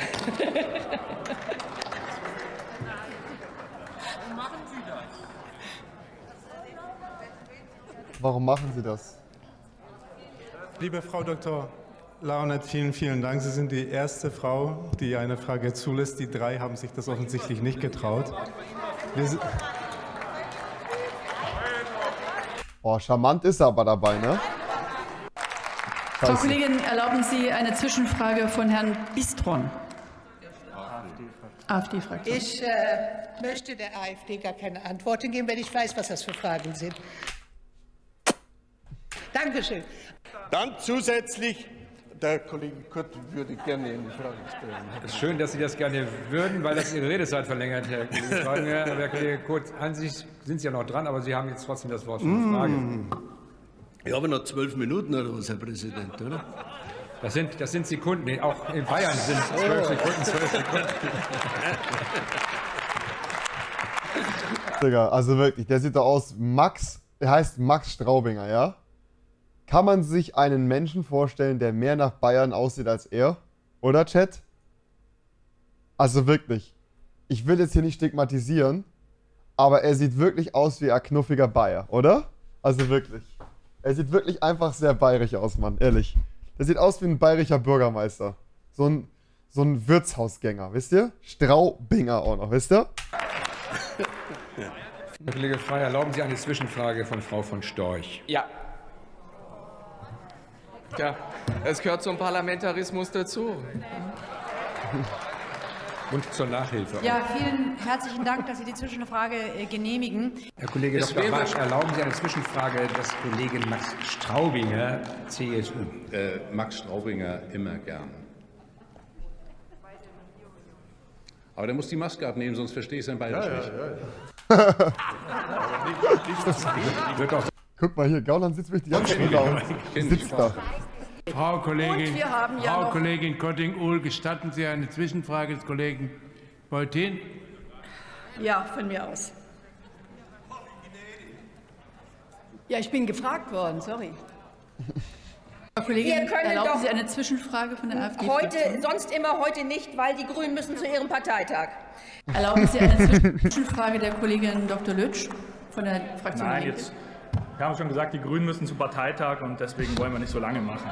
Warum machen Sie das?
Liebe Frau Doktor Launet, vielen, vielen Dank. Sie sind die erste Frau, die eine Frage zulässt. Die drei haben sich das offensichtlich nicht getraut. Wir
Boah, charmant ist er aber dabei, ne?
Frau Kollegin, erlauben Sie eine Zwischenfrage von Herrn Bistron. AfD-Fraktion.
Ich äh, möchte der AfD gar keine Antworten geben, wenn ich weiß, was das für Fragen sind. Dankeschön.
Dann zusätzlich, der Kollege Kurt würde gerne eine Frage stellen.
Es ist schön, dass Sie das gerne würden, weil das Ihre Redezeit verlängert, Herr Kollege Frage. Aber Herr Kollege Kurt, an sich sind Sie ja noch dran, aber Sie haben jetzt trotzdem das Wort für eine Frage.
Mm. Ich habe noch zwölf Minuten oder was, Herr Präsident, oder?
Das sind, das sind Sekunden. Auch in Bayern sind zwölf Sekunden, zwölf Sekunden.
Digga, also wirklich, der sieht doch aus, Max, er heißt Max Straubinger, ja? Kann man sich einen Menschen vorstellen, der mehr nach Bayern aussieht als er? Oder, Chat? Also wirklich, ich will jetzt hier nicht stigmatisieren, aber er sieht wirklich aus wie ein knuffiger Bayer, oder? Also wirklich. Er sieht wirklich einfach sehr bayerisch aus, Mann, ehrlich. Der sieht aus wie ein bayerischer Bürgermeister. So ein, so ein Wirtshausgänger, wisst ihr? Straubinger auch noch, wisst ihr?
Herr Kollege Frey, erlauben Sie eine Zwischenfrage von Frau von Storch?
Ja. Ja, es gehört zum Parlamentarismus dazu.
Und zur Nachhilfe.
Ja, vielen herzlichen Dank, dass Sie die Zwischenfrage äh, genehmigen.
Herr Kollege Doktor Bartsch, erlauben Sie eine Zwischenfrage des Kollegen Max Straubinger, C S U.
Äh, Max Straubinger immer gern. Aber der muss die Maske abnehmen, sonst verstehe ich sein Bayerisch nicht.
Guck mal hier, Gauland sitzt mich die ganze Zeit da. Sitzt da.
Frau Kollegin,
wir haben ja
Frau
noch-
Kollegin Kotting-Uhl, gestatten Sie eine Zwischenfrage des Kollegen Beutin?
Ja, von mir aus. Ja, ich bin gefragt worden, sorry.
Frau Kollegin,
Wir können
erlauben
doch
Sie eine Zwischenfrage von der AfD?
Heute, sonst immer, heute nicht, weil die Grünen müssen zu ihrem Parteitag.
Erlauben Sie eine Zwischenfrage der Kollegin Doktor Lütsch von der Fraktion
Nein,
Der Linke?
jetzt, wir haben schon gesagt, die Grünen müssen zum Parteitag und deswegen wollen wir nicht so lange machen.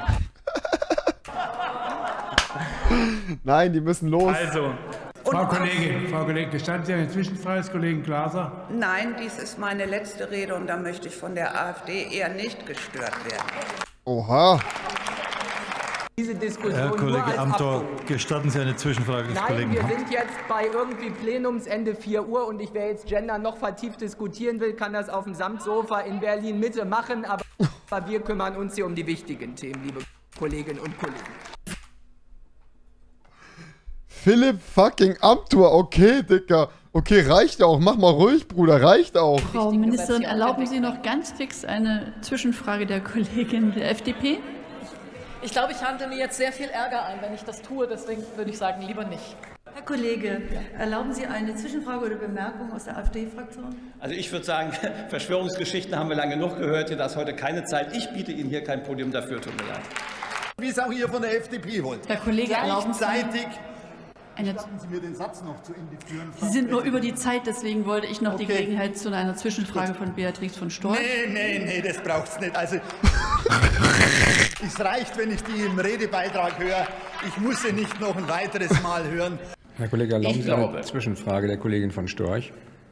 Nein, die müssen los.
Also.
Frau Kollegin, Frau Kollegin, gestatten Sie eine Zwischenfrage des Kollegen Glaser?
Nein, dies ist meine letzte Rede und da möchte ich von der AfD eher nicht gestört werden.
Oha.
Diese Diskussion
Herr
nur
Kollege
als
Amthor,
Abschluss.
gestatten Sie eine Zwischenfrage des
Nein,
Kollegen
wir
Amthor?
sind jetzt bei irgendwie Plenumsende vier Uhr und ich, wer jetzt Gender noch vertieft diskutieren will, kann das auf dem Samtsofa in Berlin-Mitte machen, aber wir kümmern uns hier um die wichtigen Themen, liebe Kolleginnen und Kollegen.
Philipp fucking Amthor, okay, Dicker. Okay, reicht auch. Mach mal ruhig, Bruder, reicht auch.
Frau Ministerin, erlauben Sie noch ganz fix eine Zwischenfrage der Kollegin der F D P?
Ich glaube, ich handle mir jetzt sehr viel Ärger ein, wenn ich das tue. Deswegen würde ich sagen, lieber nicht.
Herr Kollege, erlauben Sie eine Zwischenfrage oder Bemerkung aus der AfD-Fraktion?
Also ich würde sagen, Verschwörungsgeschichten haben wir lange genug gehört. Hier, da ist heute keine Zeit. Ich biete Ihnen hier kein Podium dafür. Tut mir leid.
Wie es auch ihr von der F D P wollt.
Herr Kollege, erlauben Sie
Gleichzeitig
eine
Sie mir den Satz noch zu Ende führen.
Sie sind nur über die Zeit, deswegen wollte ich noch die
Okay.
Gelegenheit zu einer Zwischenfrage von Beatrix von Storch.
Nee, nee, nee, das braucht's nicht. Also, es reicht, wenn ich die im Redebeitrag höre. Ich muss sie nicht noch ein weiteres Mal hören.
Herr Kollege, erlauben
Ich
Sie eine
glaube-
Zwischenfrage der Kollegin von Storch?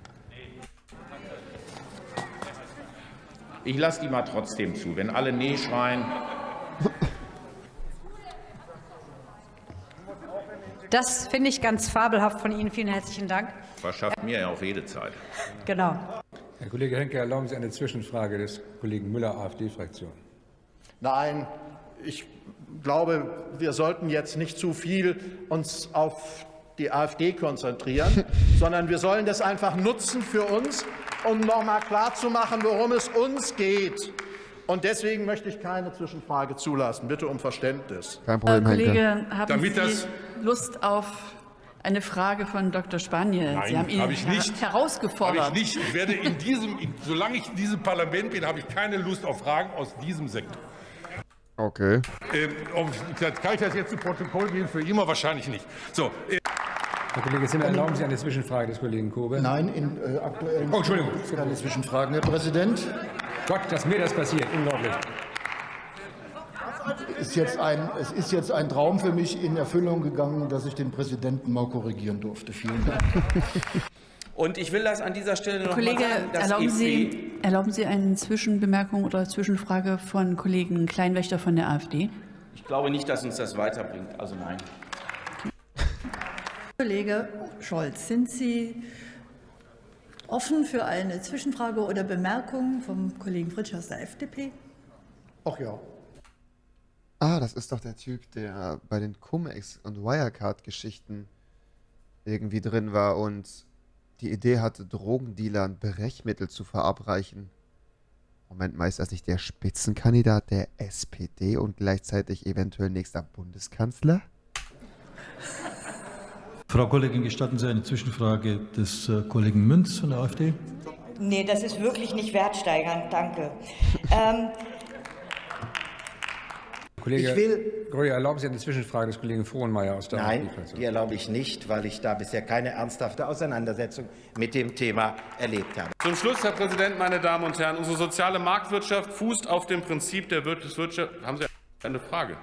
Ich lasse die mal trotzdem zu, wenn alle Nee schreien.
Das finde ich ganz fabelhaft von Ihnen. Vielen herzlichen Dank.
Verschafft mir ja auch Redezeit.
Genau.
Herr Kollege Henke, erlauben Sie eine Zwischenfrage des Kollegen Müller, AfD-Fraktion?
Nein, ich glaube, wir sollten jetzt nicht zu viel uns auf die AfD konzentrieren, sondern wir sollen das einfach nutzen für uns, um noch mal klarzumachen, worum es uns geht. Und deswegen möchte ich keine Zwischenfrage zulassen. Bitte um Verständnis.
Kein
Herr
Problem,
Kollege,
Henke.
haben
Damit
Sie
das-
Lust auf eine Frage von Doktor Spanier? Sie haben
Nein,
ihn
habe ich nicht.
her herausgefordert.
Habe ich nicht.
Ich werde in diesem, in, solange ich in diesem Parlament bin, habe ich keine Lust auf Fragen aus diesem Sektor.
Okay.
Ähm, ob, kann ich das jetzt zu Protokoll geben? Für immer wahrscheinlich nicht. So, äh,
Herr Kollege Zimmer, erlauben Sie eine Zwischenfrage des Kollegen Kobe?
Nein, in äh, aktuellen
Oh, Entschuldigung.
keine Zwischenfragen, Herr Präsident.
Gott, dass mir das passiert, unglaublich.
Ist jetzt ein, es ist jetzt ein Traum für mich in Erfüllung gegangen, dass ich den Präsidenten mal korrigieren durfte. Vielen Dank.
Und ich will das an dieser Stelle noch
Kollege,
mal sagen, dass
erlauben
E F D
Sie, erlauben Sie eine Zwischenbemerkung oder Zwischenfrage von Kollegen Kleinwächter von der AfD?
Ich glaube nicht, dass uns das weiterbringt. Also nein.
Kollege Scholz, sind Sie offen für eine Zwischenfrage oder Bemerkung vom Kollegen Fritsch aus der F D P?
Ach ja.
Ah, das ist doch der Typ, der bei den Cum-Ex- und Wirecard-Geschichten irgendwie drin war und die Idee hatte, Drogendealern Brechmittel zu verabreichen. Moment mal, ist das nicht der Spitzenkandidat der S P D und gleichzeitig eventuell nächster Bundeskanzler?
Frau Kollegin, gestatten Sie eine Zwischenfrage des äh, Kollegen Münz von der AfD?
Nee, das ist wirklich nicht wertsteigernd, danke. ähm,
Kollege,
ich will,
Gröhe, erlauben Sie eine Zwischenfrage des Kollegen Frohnmeier aus der
Nein,
AfD-Fraktion?
die erlaube ich nicht, weil ich da bisher keine ernsthafte Auseinandersetzung mit dem Thema erlebt habe.
Zum Schluss, Herr Präsident, meine Damen und Herren, unsere soziale Marktwirtschaft fußt auf dem Prinzip der Wirtschaft. Haben Sie eine Frage?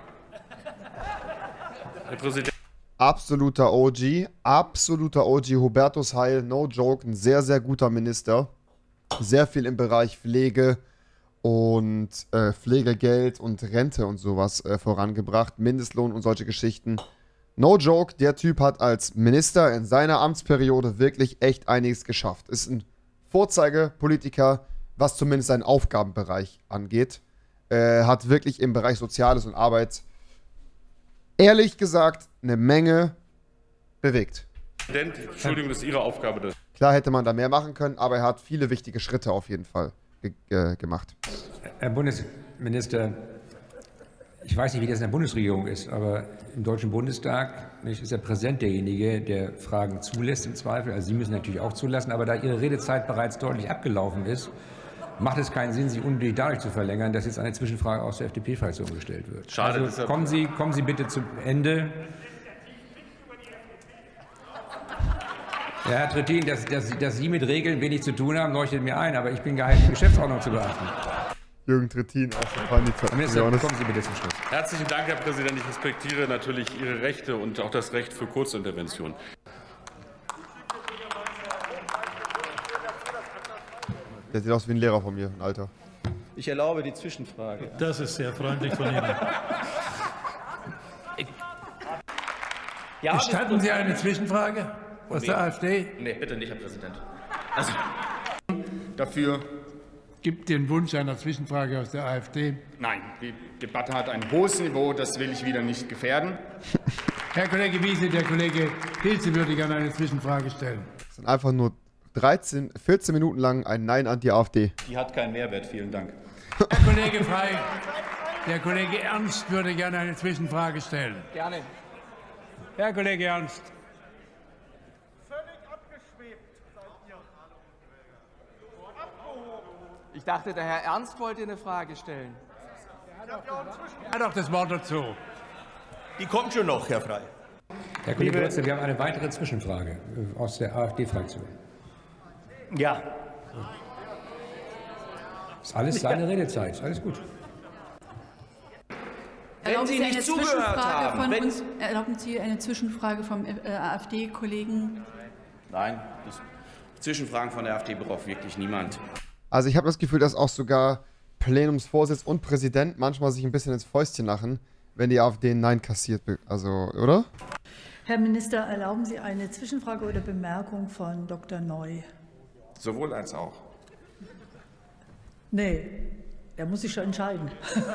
Herr Präsident.
Absoluter O G, absoluter O G, Hubertus Heil, no joke, ein sehr, sehr guter Minister. Sehr viel im Bereich Pflege und äh, Pflegegeld und Rente und sowas äh, vorangebracht, Mindestlohn und solche Geschichten. No joke, der Typ hat als Minister in seiner Amtsperiode wirklich echt einiges geschafft. Ist ein Vorzeigepolitiker, was zumindest seinen Aufgabenbereich angeht. Äh, hat wirklich im Bereich Soziales und Arbeit, ehrlich gesagt, eine Menge bewegt.
Präsident, Entschuldigung, das ist Ihre Aufgabe. Das.
Klar hätte man da mehr machen können, aber er hat viele wichtige Schritte auf jeden Fall ge äh, gemacht.
Herr Bundesminister, ich weiß nicht, wie das in der Bundesregierung ist, aber im Deutschen Bundestag nicht, ist der Präsident derjenige, der Fragen zulässt im Zweifel. Also Sie müssen natürlich auch zulassen, aber da Ihre Redezeit bereits deutlich abgelaufen ist, macht es keinen Sinn, Sie unnötig dadurch zu verlängern, dass jetzt eine Zwischenfrage aus der F D P-Fraktion gestellt wird.
Schade,
also kommen Sie, kommen Sie bitte zum Ende. Ja, Herr Trittin, dass, dass, dass Sie mit Regeln wenig zu tun haben, leuchtet mir ein, aber ich bin gehalten, die Geschäftsordnung zu beachten.
Jürgen Trittin aus der Paniker.
Minister, kommen Sie bitte zum Schluss.
Herzlichen Dank, Herr Präsident. Ich respektiere natürlich Ihre Rechte und auch das Recht für Kurzintervention.
Der sieht aus wie ein Lehrer von mir, ein Alter.
Ich erlaube die Zwischenfrage.
Das ist sehr freundlich von Ihnen.
Ja, gestatten Sie eine Zwischenfrage aus der AfD?
Nee, bitte nicht, Herr Präsident. Also, dafür.
Gibt den Wunsch einer Zwischenfrage aus der AfD?
Nein, die Debatte hat ein hohes Niveau, das will ich wieder nicht gefährden.
Herr Kollege Wiese, der Kollege Pilze würde gerne eine Zwischenfrage stellen.
Das sind einfach nur dreizehn, vierzehn Minuten lang ein Nein an die AfD.
Die hat keinen Mehrwert, vielen Dank.
Herr Kollege Frey, der Kollege Ernst würde gerne eine Zwischenfrage stellen.
Gerne.
Herr Kollege Ernst.
Ich dachte, der Herr Ernst wollte eine Frage stellen.
Er hat doch das Wort dazu.
Die kommt schon noch, Herr Frey.
Herr Kollege Götze, wir haben eine weitere Zwischenfrage aus der AfD-Fraktion.
Ja.
Ist alles seine Redezeit, ist alles gut.
Wenn Sie nicht zugehört haben.
Von uns, erlauben Sie eine Zwischenfrage vom äh, AfD-Kollegen?
Nein, das Zwischenfragen von der AfD braucht wirklich niemand.
Also ich habe das Gefühl, dass auch sogar Plenumsvorsitz und Präsident manchmal sich ein bisschen ins Fäustchen lachen, wenn die AfD ein Nein kassiert. Also, oder?
Herr Minister, erlauben Sie eine Zwischenfrage oder Bemerkung von Doktor Neu?
Sowohl als auch.
Nee, er muss sich schon entscheiden.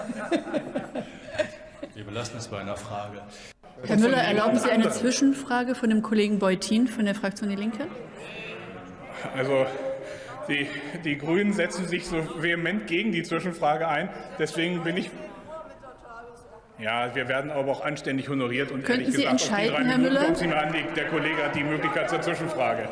Wir belassen es bei einer Frage.
Herr Müller, erlauben Sie eine Zwischenfrage von dem Kollegen Beutin von der Fraktion Die Linke?
Also die, die Grünen setzen sich so vehement gegen die Zwischenfrage ein. Deswegen bin ich... Ja, wir werden aber auch anständig honoriert. Und
Könnten
ehrlich
Sie
gesagt,
entscheiden,
auf die drei
Herr
Minuten
Müller?
kommt sie mir an, die, der Kollege hat die Möglichkeit zur Zwischenfrage.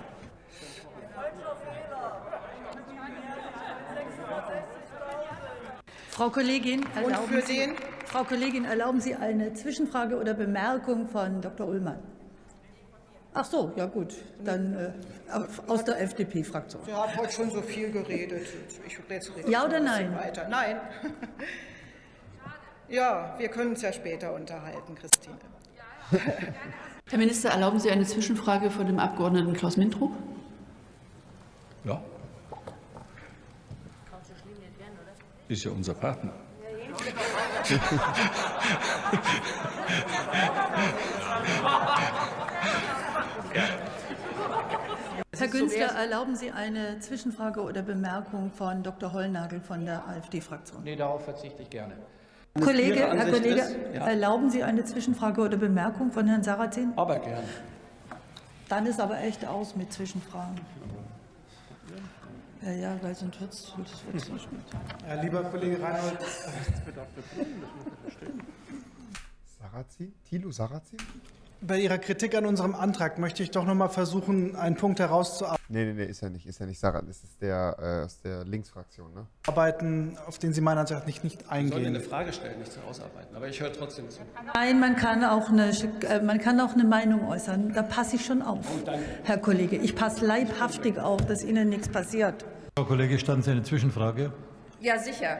Frau Kollegin, erlauben
für
Sie,
den?
Frau Kollegin, erlauben Sie eine Zwischenfrage oder Bemerkung von Doktor Ullmann? Ach so, ja gut, dann äh, aus der F D P-Fraktion.
Sie haben heute schon so viel geredet. Ich jetzt rede
Ja
ich
oder
noch ein bisschen
nein?
Weiter. Nein. Ja, wir können uns ja später unterhalten, Christine.
Herr Minister, erlauben Sie eine Zwischenfrage von dem Abgeordneten Klaus Mintrop?
Ja. Ist ja unser Partner.
Herr Günzler, erlauben Sie eine Zwischenfrage oder Bemerkung von Doktor Hollnagel von der AfD-Fraktion?
Nee, darauf verzichte ich gerne.
Kollege,
Ihre
Herr
Ansicht
Kollege,
ist, ja.
erlauben Sie eine Zwischenfrage oder Bemerkung von Herrn Sarrazin?
Aber gerne.
Dann ist aber echt aus mit Zwischenfragen. Ja, ja, weil sonst wird es nicht mit.
Ja, lieber Kollege Reinhold.
Sarazzi? Thilo Sarazzi?
Bei Ihrer Kritik an unserem Antrag möchte ich doch noch mal versuchen, einen Punkt herauszuarbeiten,
Nee, nee, nee, ist ja nicht, ist ja nicht Sarazzi, das ist der äh, aus der Linksfraktion, ne?
auf den Sie meiner Ansicht nach nicht, nicht
Ich soll mir
eingehen.
eine Frage stellen, nicht zu ausarbeiten, aber ich höre trotzdem zu.
Nein, man kann auch eine, äh, man kann auch eine Meinung äußern. Da passe ich schon auf, Herr Kollege. Ich passe leibhaftig auf, dass Ihnen nichts passiert.
Frau Kollege, standen Sie eine Zwischenfrage?
Ja, sicher.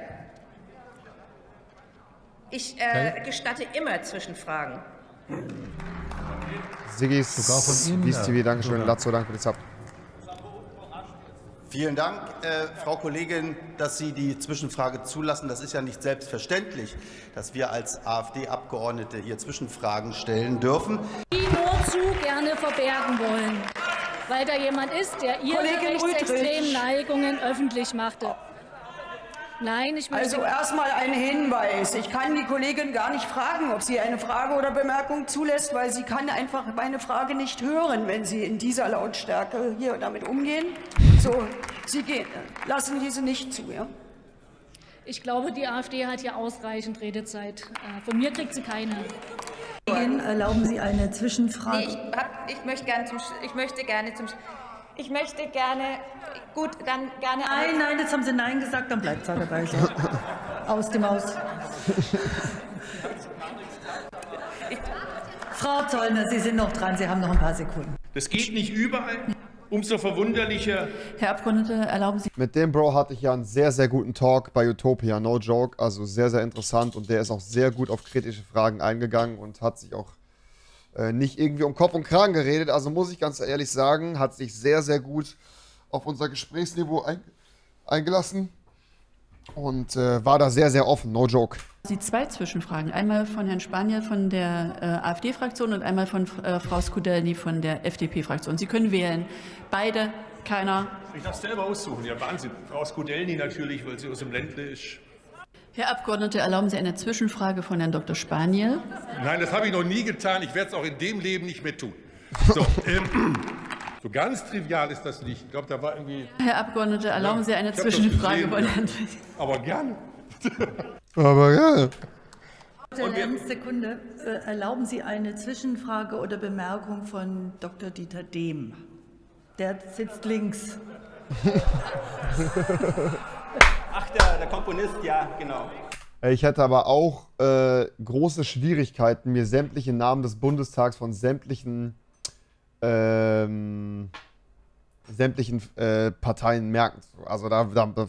Ich äh, gestatte immer Zwischenfragen.
Siggis,
Sogar von Ihnen,
Wies T V,
ja.
Dankeschön,
Sogar.
Lazzo, danke für die Sub.
Vielen Dank, äh, Frau Kollegin, dass Sie die Zwischenfrage zulassen. Das ist ja nicht selbstverständlich, dass wir als AfD-Abgeordnete hier Zwischenfragen stellen dürfen.
Die nur zu gerne verbergen wollen, weil da jemand ist, der ihre
Kollegin
rechtsextremen
Ulrich.
Neigungen öffentlich machte. Nein, ich möchte...
Also erstmal ein Hinweis. Ich kann die Kollegin gar nicht fragen, ob sie eine Frage oder Bemerkung zulässt, weil sie kann einfach meine Frage nicht hören, wenn sie in dieser Lautstärke hier damit umgehen. So, Sie gehen, lassen diese nicht zu, ja?
Ich glaube, die AfD hat hier ausreichend Redezeit. Äh, Von mir kriegt sie keine.
Kollegin, erlauben Sie eine Zwischenfrage?
Nee, ich, hab, ich, möchte gerne zum, Sch- ich möchte gerne zum... Sch- Ich möchte gerne... Gut, dann gerne...
Nein, nein, jetzt haben Sie Nein gesagt, dann bleibt es dabei so. Aus dem Haus. Frau Zollner, Sie sind noch dran, Sie haben noch ein paar Sekunden.
Das geht nicht überall. Umso verwunderlicher.
Herr Abgeordneter, erlauben Sie...
Mit dem Bro hatte ich ja einen sehr, sehr guten Talk bei Utopia, no joke. Also sehr, sehr interessant und der ist auch sehr gut auf kritische Fragen eingegangen und hat sich auch äh, nicht irgendwie um Kopf und Kragen geredet. Also muss ich ganz ehrlich sagen, hat sich sehr, sehr gut auf unser Gesprächsniveau ein, eingelassen und äh, war da sehr, sehr offen, no joke.
Sie zwei Zwischenfragen. Einmal von Herrn Spanier von der äh, AfD-Fraktion und einmal von äh, Frau Skudelny von der F D P-Fraktion. Sie können wählen. Beide, keiner.
Ich darf selber aussuchen. Ja, Wahnsinn. Frau Skudelny natürlich, weil sie aus dem Ländle ist.
Herr Abgeordneter, erlauben Sie eine Zwischenfrage von Herrn Doktor Spanier?
Nein, das habe ich noch nie getan. Ich werde es auch in dem Leben nicht mehr tun. So, ähm, so ganz trivial ist das nicht. Ich glaube, da war irgendwie...
Herr Abgeordneter, erlauben
Ja,
Sie eine
ich hab das
Zwischenfrage
gesehen,
von
ja.
Herrn...
Aber gerne.
Aber ja.
Eine Sekunde. Äh, Erlauben Sie eine Zwischenfrage oder Bemerkung von Doktor Dieter Dehm? Der sitzt links.
Ach, der, der Komponist, ja, genau.
Ich hätte aber auch äh, große Schwierigkeiten, mir sämtliche Namen des Bundestags von sämtlichen ähm, sämtlichen äh, Parteien merken zu. Also da, da, da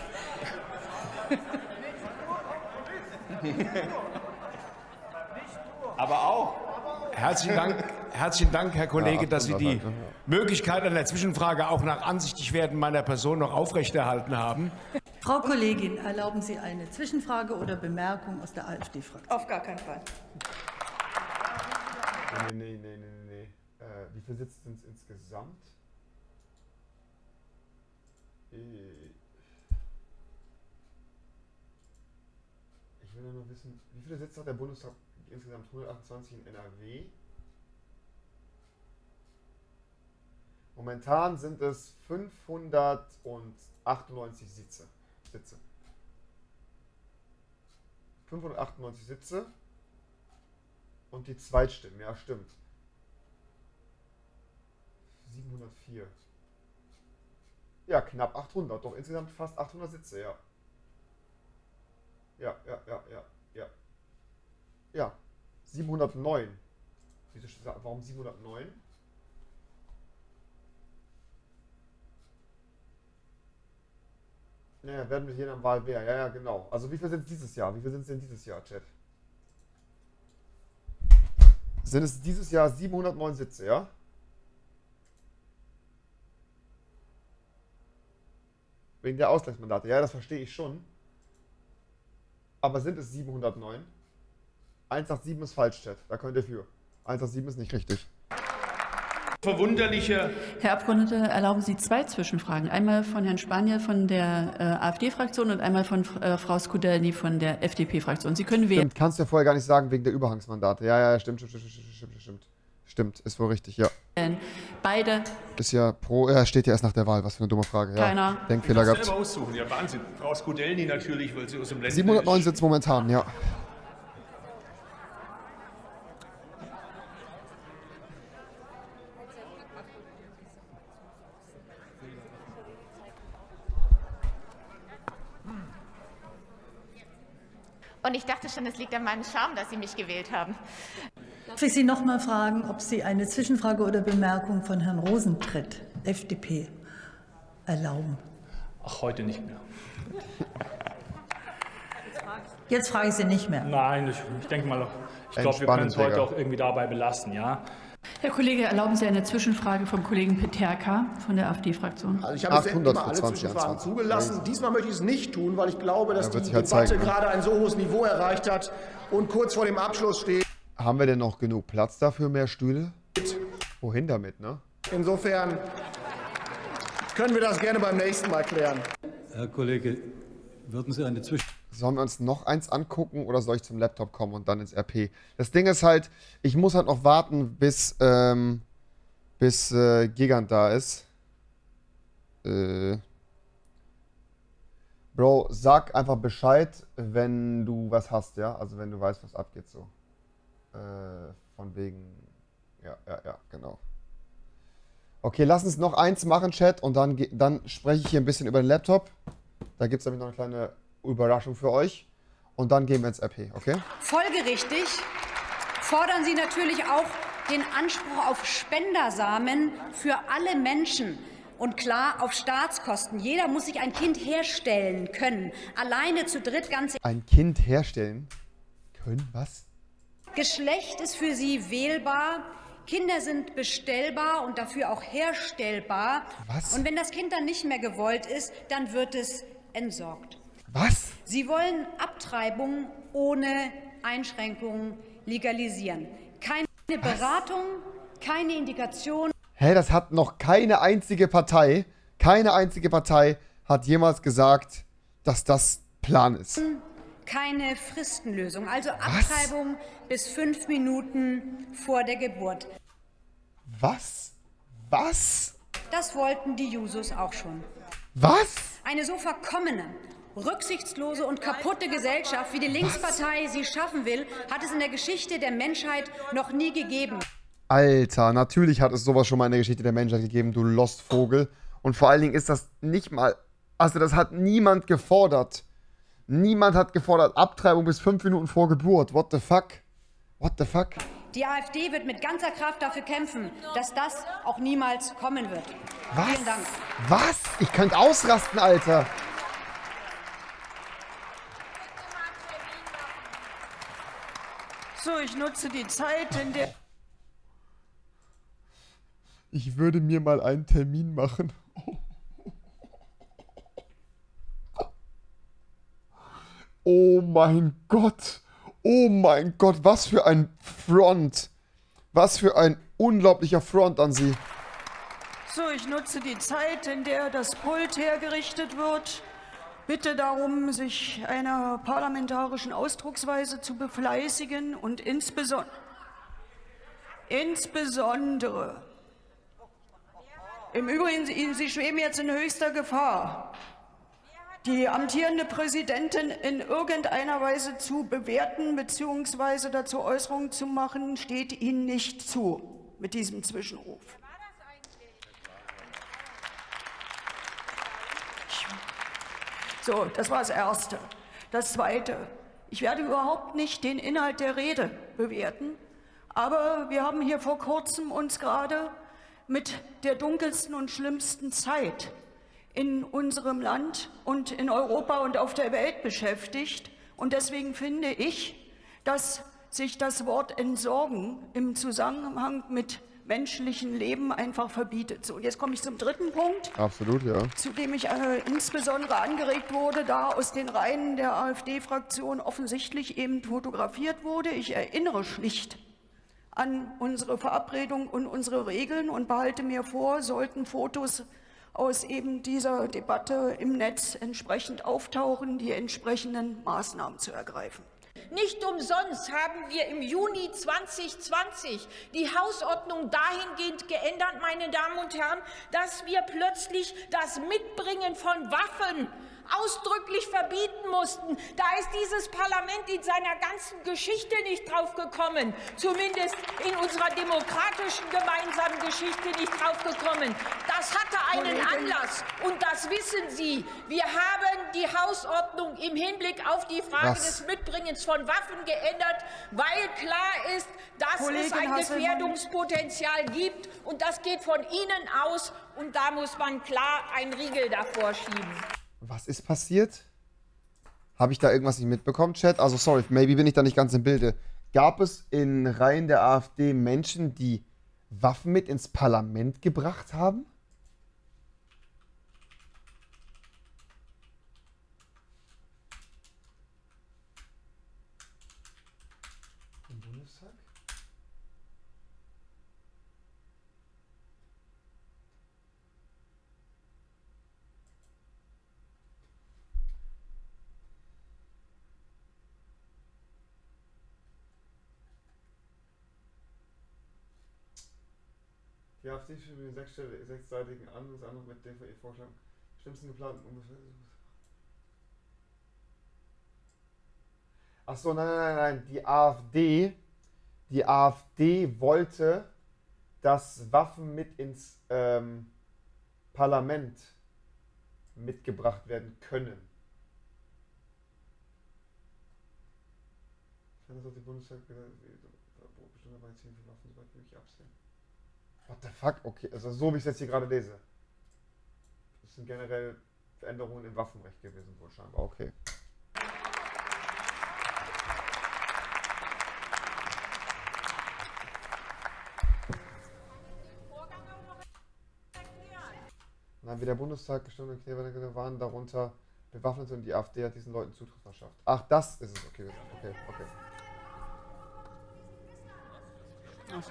Aber auch.
Herzlichen Dank, herzlichen Dank, Herr Kollege,
Ja,
dass Sie die
ja.
Möglichkeit einer Zwischenfrage auch nach Ansichtigwerden meiner Person noch aufrechterhalten haben.
Frau Kollegin, erlauben Sie eine Zwischenfrage oder Bemerkung aus der AfD-Fraktion?
Auf gar keinen Fall.
Nee, nee, nee, nee, nee. Äh, wie viele Sitze sind es insgesamt? Äh, Ich will nur wissen, wie viele Sitze hat der Bundestag insgesamt? hundertachtundzwanzig in N R W. Momentan sind es fünfhundertachtundneunzig Sitze. Sitze. fünfhundertachtundneunzig Sitze. Und die Zweitstimmen, ja, stimmt. siebenhundertvier. Ja, knapp achthundert, doch insgesamt fast achthundert Sitze, ja. Ja, ja, ja, ja, ja. Ja, siebenhundertneun. Wieso, warum siebenhundertneun? Naja, werden wir hier am Wahl mehr. Ja, ja, genau. Also wie viel sind es dieses Jahr? Wie viel sind es denn dieses Jahr, Chat? Sind es dieses Jahr siebenhundertneun Sitze, ja? Wegen der Ausgleichsmandate. Ja, das verstehe ich schon. Aber sind es siebenhundertneun? hundertsiebenundachtzig ist falsch, Chat. Da könnt ihr für. hundertsiebenundachtzig ist nicht richtig.
Verwunderlicher.
Herr Abgeordneter, erlauben Sie zwei Zwischenfragen. Einmal von Herrn Spanier von der äh, AfD-Fraktion und einmal von äh, Frau Skudelny von der F D P-Fraktion. Sie können wählen.
Stimmt, kannst du ja vorher gar nicht sagen wegen der Überhangsmandate. Ja, ja, stimmt, stimmt, stimmt, stimmt, stimmt, stimmt. Stimmt, ist wohl richtig, ja.
Beide.
Ist ja pro, er steht ja erst nach der Wahl, was für eine dumme Frage. Ja,
Keiner.
Denkfehler
Ich kann
gehabt.
selber aussuchen, ja Wahnsinn. Frau Skudelny natürlich, weil sie aus dem Ländle
siebenhundertneun
ist.
Sitz momentan, ja.
Und ich dachte schon, es liegt an meinem Charme, dass Sie mich gewählt haben.
Darf ich Sie noch mal fragen, ob Sie eine Zwischenfrage oder Bemerkung von Herrn Rosentritt, F D P, erlauben?
Ach, heute nicht mehr.
Jetzt frage ich Sie nicht mehr.
Nein, ich, ich denke mal, ich glaube, wir können es heute auch irgendwie dabei belassen, ja?
Herr Kollege, erlauben Sie eine Zwischenfrage vom Kollegen Peterka von der AfD-Fraktion?
Also ich habe jetzt immer alle Zwischenfragen zugelassen. Diesmal möchte ich es nicht tun, weil ich glaube, dass die
halt
Debatte
zeigen, ne?
gerade ein so hohes Niveau erreicht hat und kurz vor dem Abschluss steht.
Haben wir denn noch genug Platz dafür, mehr Stühle? Wohin damit, ne?
Insofern können wir das gerne beim nächsten Mal klären.
Herr Kollege, würden Sie eine Zwischen...
Sollen wir uns noch eins angucken oder soll ich zum Laptop kommen und dann ins R P? Das Ding ist halt, ich muss halt noch warten, bis, ähm, bis äh, Gigant da ist. Äh. Bro, sag einfach Bescheid, wenn du was hast, ja? Also wenn du weißt, was abgeht so. Äh, von wegen... Ja, ja, ja, genau. Okay, lass uns noch eins machen, Chat, und dann, dann spreche ich hier ein bisschen über den Laptop. Da gibt es nämlich noch eine kleine Überraschung für euch. Und dann gehen wir ins R P, okay?
Folgerichtig fordern Sie natürlich auch den Anspruch auf Spendersamen für alle Menschen. Und klar, auf Staatskosten. Jeder muss sich ein Kind herstellen können. Alleine zu dritt ganz...
Ein Kind herstellen können? Was?
Geschlecht ist für Sie wählbar. Kinder sind bestellbar und dafür auch herstellbar.
Was?
Und wenn das Kind dann nicht mehr gewollt ist, dann wird es entsorgt.
Was?
Sie wollen Abtreibung ohne Einschränkungen legalisieren. Keine Beratung, keine Indikation.
Hä, das hat noch keine einzige Partei, keine einzige Partei hat jemals gesagt, dass das Plan ist.
Keine Fristenlösung, also Abtreibung bis fünf Minuten vor der Geburt.
Was? Was?
Das wollten die Jusos auch schon.
Was?
Eine so verkommene, rücksichtslose und kaputte Gesellschaft, wie die Linkspartei sie schaffen will, hat es in der Geschichte der Menschheit noch nie gegeben.
Alter, natürlich hat es sowas schon mal in der Geschichte der Menschheit gegeben, du Lostvogel. Und vor allen Dingen ist das nicht mal, also das hat niemand gefordert. Niemand hat gefordert, Abtreibung bis fünf Minuten vor Geburt. What the fuck? What the fuck?
Die AfD wird mit ganzer Kraft dafür kämpfen, dass das auch niemals kommen wird.
Was?
Vielen Dank.
Was? Ich könnte ausrasten, Alter.
So, ich nutze die Zeit, in der...
Ich würde mir mal einen Termin machen. Oh mein Gott. Oh mein Gott, was für ein Front. Was für ein unglaublicher Front an sie.
So, ich nutze die Zeit, in der das Pult hergerichtet wird. Bitte darum, sich einer parlamentarischen Ausdrucksweise zu befleißigen und insbesondere, insbesondere, im Übrigen, Sie, Sie schweben jetzt in höchster Gefahr, die amtierende Präsidentin in irgendeiner Weise zu bewerten bzw. dazu Äußerungen zu machen, steht Ihnen nicht zu mit diesem Zwischenruf. So, das war das Erste. Das Zweite, ich werde überhaupt nicht den Inhalt der Rede bewerten, aber wir haben hier vor kurzem uns gerade mit der dunkelsten und schlimmsten Zeit in unserem Land und in Europa und auf der Welt beschäftigt. Und deswegen finde ich, dass sich das Wort Entsorgen im Zusammenhang mit menschlichen Leben einfach verbietet. So, und jetzt komme ich zum dritten Punkt.
Absolut, ja.
Zu dem ich äh, insbesondere angeregt wurde, da aus den Reihen der AfD-Fraktion offensichtlich eben fotografiert wurde. Ich erinnere schlicht an unsere Verabredung und unsere Regeln und behalte mir vor, sollten Fotos aus eben dieser Debatte im Netz entsprechend auftauchen, die entsprechenden Maßnahmen zu ergreifen.
Nicht umsonst haben wir im Juni zweitausendzwanzig die Hausordnung dahingehend geändert, meine Damen und Herren, dass wir plötzlich das Mitbringen von Waffen ausdrücklich verbieten mussten. Da ist dieses Parlament in seiner ganzen Geschichte nicht drauf gekommen, zumindest in unserer demokratischen gemeinsamen Geschichte nicht drauf gekommen. Das hatte einen Anlass und das wissen Sie. Wir haben die Hausordnung im Hinblick auf die Frage Was? des Mitbringens von Waffen geändert, weil klar ist, dass Kollegin es ein Hasselmann. Gefährdungspotenzial gibt und das geht von Ihnen aus und da muss man klar einen Riegel davor schieben.
Was ist passiert? Habe ich da irgendwas nicht mitbekommen, Chat? Also sorry, maybe bin ich da nicht ganz im Bilde. Gab es in Reihen der AfD Menschen, die Waffen mit ins Parlament gebracht haben? Im Bundestag? Die AfD für den sechsseitigen Anruf mit dem von ihr vorgeschlagen. Schlimmsten geplanten Achso, nein, nein, nein, nein. Die AfD, die AfD wollte, dass Waffen mit ins ähm, Parlament mitgebracht werden können. Ich fand das auf die Bundestag bestimmte Magazine für Waffen soweit möglich absehen. What the fuck? Okay, also so wie ich es jetzt hier gerade lese. Das sind generell Veränderungen im Waffenrecht gewesen, wohl scheinbar. Okay. Nein, wie der Bundestag gestimmt und Knebel waren darunter bewaffnet und die AfD hat diesen Leuten Zutritt verschafft. Ach, das ist es. Okay, okay, okay. Ach.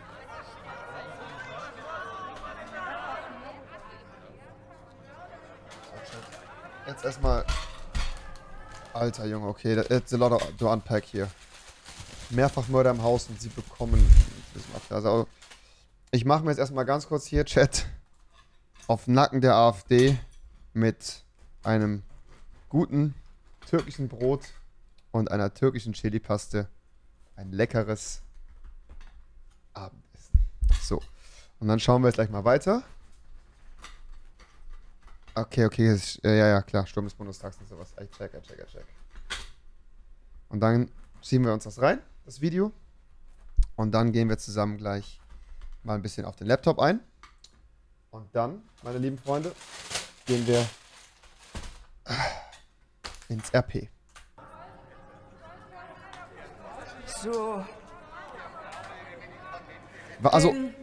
Jetzt erstmal. Alter Junge, okay, it's a lot to unpack hier. Mehrfachmörder im Haus und sie bekommen. Also, ich mache mir jetzt erstmal ganz kurz hier, Chat, auf den Nacken der AfD mit einem guten türkischen Brot und einer türkischen Chili-Paste. Ein leckeres Abendessen. So. Und dann schauen wir jetzt gleich mal weiter. Okay, okay, ist, ja, ja, klar, Sturm des Bundestags und sowas. Ich check, ich check, ich check. Und dann ziehen wir uns das rein, das Video. Und dann gehen wir zusammen gleich mal ein bisschen auf den Laptop ein. Und dann, meine lieben Freunde, gehen wir ins R P.
So.
Also...
Den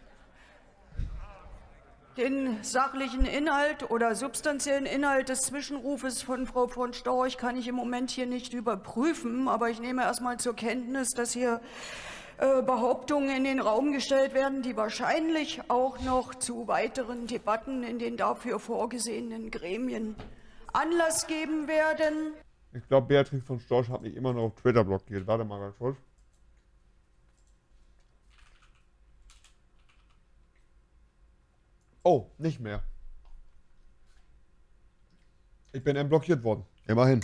Den sachlichen Inhalt oder substanziellen Inhalt des Zwischenrufes von Frau von Storch kann ich im Moment hier nicht überprüfen, aber ich nehme erstmal zur Kenntnis, dass hier äh, Behauptungen in den Raum gestellt werden, die wahrscheinlich auch noch zu weiteren Debatten in den dafür vorgesehenen Gremien Anlass geben werden.
Ich glaube, Beatrix von Storch hat mich immer noch auf Twitter blockiert. Warte mal ganz kurz. Oh, nicht mehr. Ich bin entblockiert worden. Immerhin.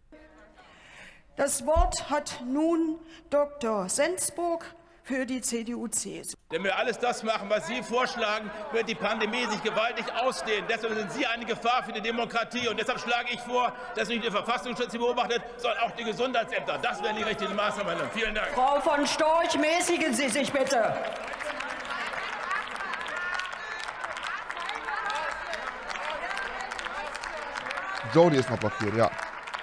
Das Wort hat nun Doktor Sensburg für die C D U-C S U.
Wenn wir alles das machen, was Sie vorschlagen, wird die Pandemie sich gewaltig ausdehnen. Deshalb sind Sie eine Gefahr für die Demokratie. Und deshalb schlage ich vor, dass nicht der Verfassungsschutz Sie beobachtet, sondern auch die Gesundheitsämter. Das wären die richtigen Maßnahmen. Vielen Dank.
Frau von Storch, mäßigen Sie sich bitte.
Jody ist noch blockiert, ja.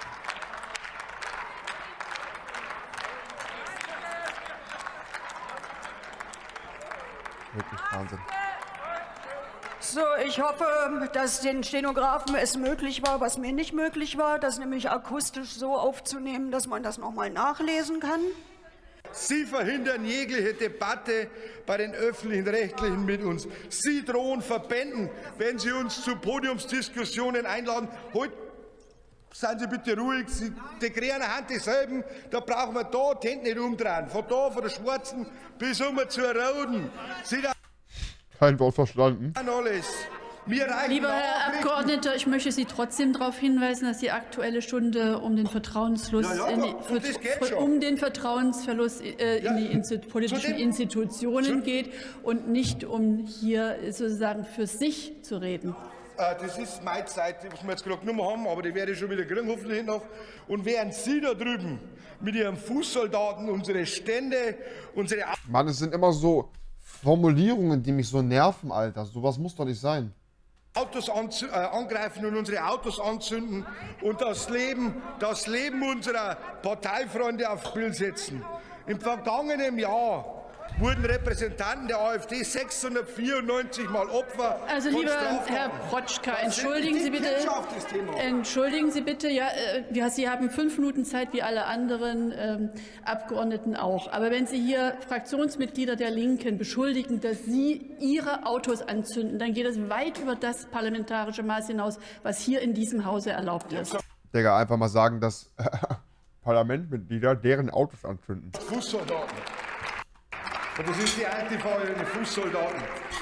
Wirklich Wahnsinn.
So, ich hoffe, dass den Stenografen es möglich war, was mir nicht möglich war, das nämlich akustisch so aufzunehmen, dass man das nochmal nachlesen kann.
Sie verhindern jegliche Debatte bei den Öffentlich-Rechtlichen mit uns. Sie drohen Verbänden, wenn Sie uns zu Podiumsdiskussionen einladen. Heute Seien Sie bitte ruhig, Sie dekrieren Hand dieselben, da brauchen wir da die Hände nicht umdrehen. Von da, von der schwarzen bis um zur roten. Sie da
Kein Wort verstanden.
alles.
Lieber Herr Abgeordneter, ich möchte Sie trotzdem darauf hinweisen, dass die Aktuelle Stunde um den Vertrauensverlust,
Ja, ja,
in die,
und das geht schon.
um den Vertrauensverlust äh, in die Insti politischen
dem-
Institutionen geht und nicht um hier sozusagen für sich zu reden.
Äh, das ist meine Zeit, die wir jetzt gerade genommen haben, aber die werde ich schon wieder kriegen, hoffentlich noch. Und während Sie da drüben mit Ihren Fußsoldaten unsere Stände, unsere
Mann, es sind immer so Formulierungen, die mich so nerven, Alter. Sowas muss doch nicht sein.
Autos anzü- äh, angreifen und unsere Autos anzünden und das Leben, das Leben unserer Parteifreunde aufs Spiel setzen. Im vergangenen Jahr wurden Repräsentanten der AfD sechshundertvierundneunzig Mal Opfer
Also
von
lieber
Straftaten.
Herr Protschka,
Das sind
entschuldigen
die
Sie bitte,
Wirtschaft, das Thema.
entschuldigen Sie bitte, ja, äh, ja, Sie haben fünf Minuten Zeit wie alle anderen ähm, Abgeordneten auch. Aber wenn Sie hier Fraktionsmitglieder der Linken beschuldigen, dass Sie Ihre Autos anzünden, dann geht das weit über das parlamentarische Maß hinaus, was hier in diesem Hause erlaubt ist.
Digga, einfach mal sagen, dass Parlamentmitglieder deren Autos anzünden.
Fußsoldaten. Und das ist die Antifa, die Fußsoldaten.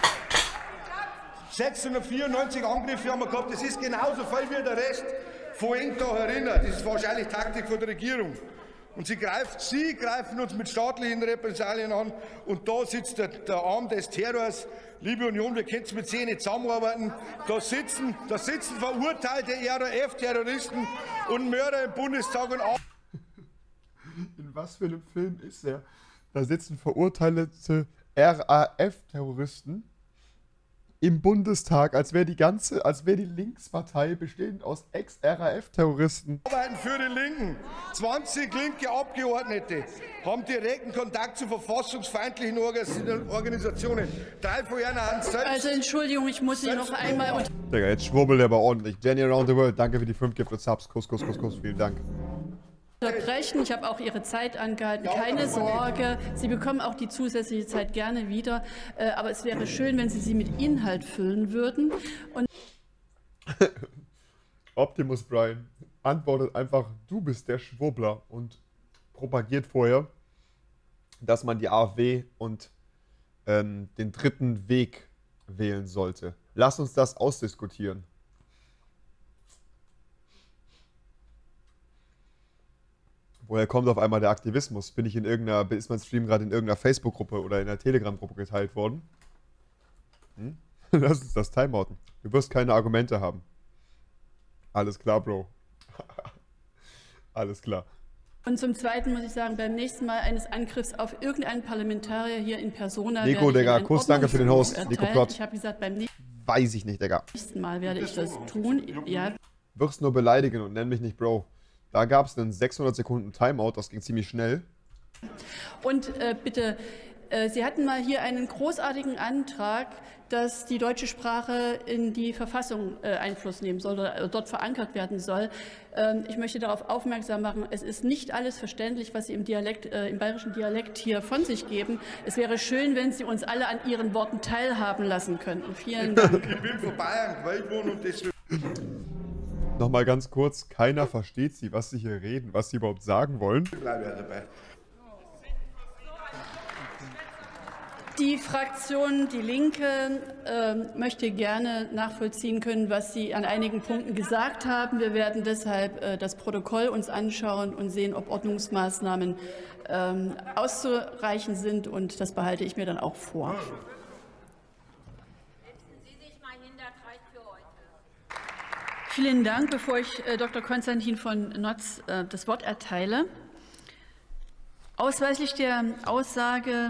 sechshundertvierundneunzig Angriffe haben wir gehabt, das ist genauso viel wie der Rest von Eng da erinnert. Das ist wahrscheinlich Taktik von der Regierung. Und sie, greift, sie greifen uns mit staatlichen Repressalien an und da sitzt der, der Arm des Terrors. Liebe Union, wir können mit Sie nicht zusammenarbeiten. Da sitzen, da sitzen verurteilte R A F-Terroristen und Mörder im Bundestag und auch.
In was für einem Film ist er? Da sitzen verurteilte R A F-Terroristen im Bundestag, als wäre die ganze, als wäre die Linkspartei bestehend aus Ex-R A F-Terroristen.
Arbeiten für die Linken. zwanzig linke Abgeordnete haben direkten Kontakt zu verfassungsfeindlichen Orgas- Organisationen. Drei von ihnen haben selbst.
Also Entschuldigung, ich muss Sie noch einmal unter
Digga, jetzt schwurbelt er aber ordentlich. Jenny Around the World, danke für die fünf Gifted Subs. Kuss, Kuss, Kuss, Kuss, vielen Dank.
unterbrechen. Ich habe auch Ihre Zeit angehalten. Keine Sorge, Sie bekommen auch die zusätzliche Zeit gerne wieder. Äh, Aber es wäre schön, wenn Sie sie mit Inhalt füllen würden. Und
Optimus Prime antwortet einfach, du bist der Schwurbler und propagiert vorher, dass man die AfW und ähm, den dritten Weg wählen sollte. Lass uns das ausdiskutieren. Woher kommt auf einmal der Aktivismus? Bin ich in irgendeiner, ist mein Stream gerade in irgendeiner Facebook-Gruppe oder in einer Telegram-Gruppe geteilt worden? Hm? Lass uns das timeouten. Du wirst keine Argumente haben. Alles klar, Bro. Alles klar.
Und zum Zweiten muss ich sagen, beim nächsten Mal eines Angriffs auf irgendeinen Parlamentarier hier in Persona
Nico,
werde ich
Digga,
einen
Kuss, danke für den Host.
Ordnungsruf
Nico
erteilen.
Plott.
Ich habe gesagt, beim
Weiß ich nicht, Digga.
nächsten Mal werde ich das tun. Ja.
Wirst nur beleidigen und nenn mich nicht Bro. Da gab es einen sechshundert Sekunden Timeout, das ging ziemlich schnell.
Und äh, bitte, äh, Sie hatten mal hier einen großartigen Antrag, dass die deutsche Sprache in die Verfassung äh, Einfluss nehmen soll oder äh, dort verankert werden soll. Ähm, ich möchte darauf aufmerksam machen, es ist nicht alles verständlich, was Sie im, Dialekt, äh, im bayerischen Dialekt hier von sich geben. Es wäre schön, wenn Sie uns alle an Ihren Worten teilhaben lassen könnten. Vielen Dank.
Ich bin von Bayern gewählt worden und deswegen.
Nochmal ganz kurz, keiner versteht sie, was sie hier reden, was sie überhaupt sagen wollen.
Ich bleibe ja dabei.
Die Fraktion Die Linke äh, möchte gerne nachvollziehen können, was Sie an einigen Punkten gesagt haben. Wir werden deshalb äh, das Protokoll uns anschauen und sehen, ob Ordnungsmaßnahmen ähm, auszureichen sind. Und das behalte ich mir dann auch vor. Vielen Dank. Bevor ich äh, Doktor Konstantin von Notz äh, das Wort erteile. Ausweislich der Aussage,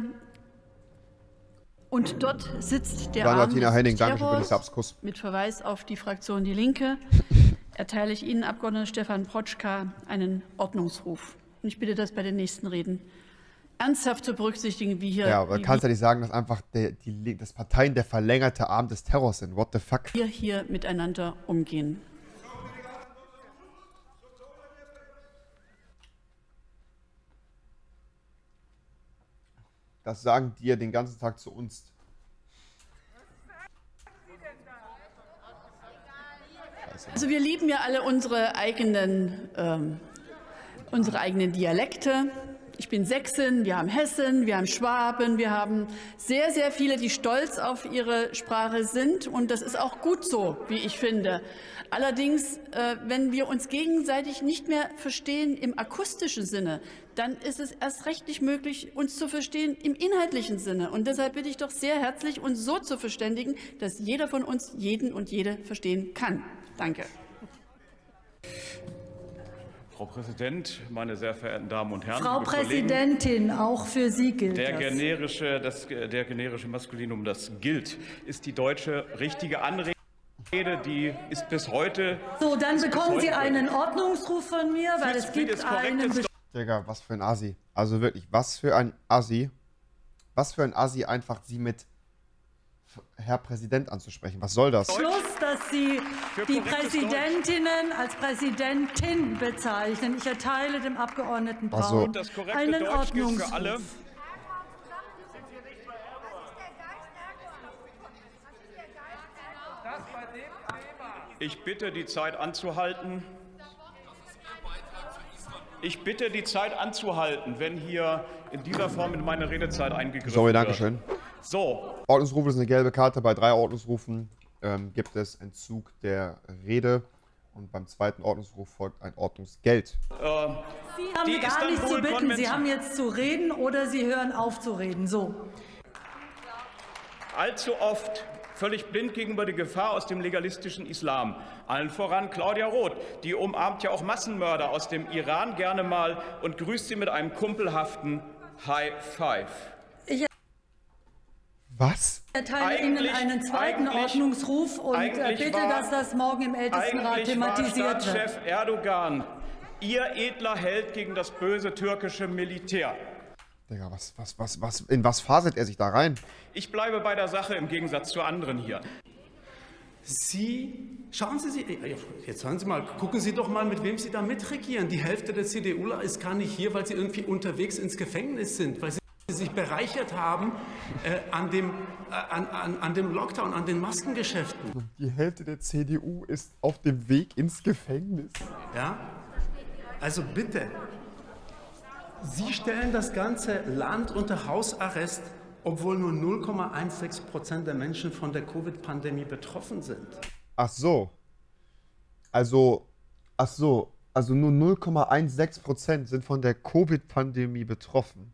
und dort sitzt der Arm
Valentina
des
Henning, danke schön für die
Terrors,
Subskuss.
mit Verweis auf die Fraktion Die Linke, erteile ich Ihnen, Abgeordneter Stefan Protschka, einen Ordnungsruf. Und ich bitte das bei den nächsten Reden ernsthaft zu berücksichtigen, wie hier,
Ja, aber
wie,
kannst ja nicht sagen, dass einfach der, die, das Parteien der verlängerte Arm des Terrors sind. What the fuck?
wir hier miteinander umgehen.
Das sagen die ja den ganzen Tag zu uns. trotzdem.
Also wir lieben ja alle unsere eigenen, ähm, unsere eigenen Dialekte. Ich bin Sächsin, wir haben Hessen, wir haben Schwaben, wir haben sehr, sehr viele, die stolz auf ihre Sprache sind. Und das ist auch gut so, wie ich finde. Allerdings, äh, wenn wir uns gegenseitig nicht mehr verstehen im akustischen Sinne, dann ist es erst recht nicht möglich, uns zu verstehen im inhaltlichen Sinne. Und deshalb bitte ich doch sehr herzlich, uns so zu verständigen, dass jeder von uns jeden und jede verstehen kann. Danke.
Frau Präsident, meine sehr verehrten Damen und Herren!
Frau Präsidentin, auch für Sie gilt
der
das.
Generische, das. Der generische Maskulinum, das gilt, ist die deutsche richtige Anrede. Die ist bis heute.
So, dann bekommen Sie einen Ordnungsruf von mir, weil es gibt einen.
Digga, was für ein Assi. Also wirklich, was für ein Assi. Was für ein Assi, einfach Sie mit Herr Präsident anzusprechen. Was soll das?
Schluss, dass Sie die Präsidentinnen als Präsidentin bezeichnen. Ich erteile dem Abgeordneten Braun
also,
einen Ordnungsruf.
Für alle. Ich bitte, die Zeit anzuhalten. Ich bitte, die Zeit anzuhalten, wenn hier in dieser Form in meine Redezeit eingegriffen
Sorry,
wird.
Dankeschön.
So.
Ordnungsruf ist eine gelbe Karte. Bei drei Ordnungsrufen ähm, gibt es Entzug der Rede. Und beim zweiten Ordnungsruf folgt ein Ordnungsgeld.
Sie haben gar nicht zu bitten. Sie haben jetzt zu reden oder Sie hören auf zu reden. So.
Allzu oft völlig blind gegenüber der Gefahr aus dem legalistischen Islam. Allen voran Claudia Roth, die umarmt ja auch Massenmörder aus dem Iran gerne mal und grüßt sie mit einem kumpelhaften High Five.
Ich
Was?
erteile Ihnen einen zweiten Ordnungsruf und bitte,
war,
dass das morgen im Ältestenrat thematisiert
war
wird.
Staatschef Erdogan Ihr edler Held gegen das böse türkische Militär.
Digga, was, was, was, was, in was faselt er sich da rein?
Ich bleibe bei der Sache im Gegensatz zu anderen hier.
Sie, schauen Sie sich, jetzt hören Sie mal, gucken Sie doch mal, mit wem Sie da mitregieren. Die Hälfte der CDUler ist gar nicht hier, weil sie irgendwie unterwegs ins Gefängnis sind, weil sie sich bereichert haben äh, an, dem, äh, an, an, an dem Lockdown, an den Maskengeschäften.
Die Hälfte der C D U ist auf dem Weg ins Gefängnis.
Ja, also bitte. Sie stellen das ganze Land unter Hausarrest, obwohl nur null Komma sechzehn Prozent der Menschen von der Covid-Pandemie betroffen sind.
Ach so. Also, ach so. Also nur null Komma sechzehn Prozent sind von der Covid-Pandemie betroffen.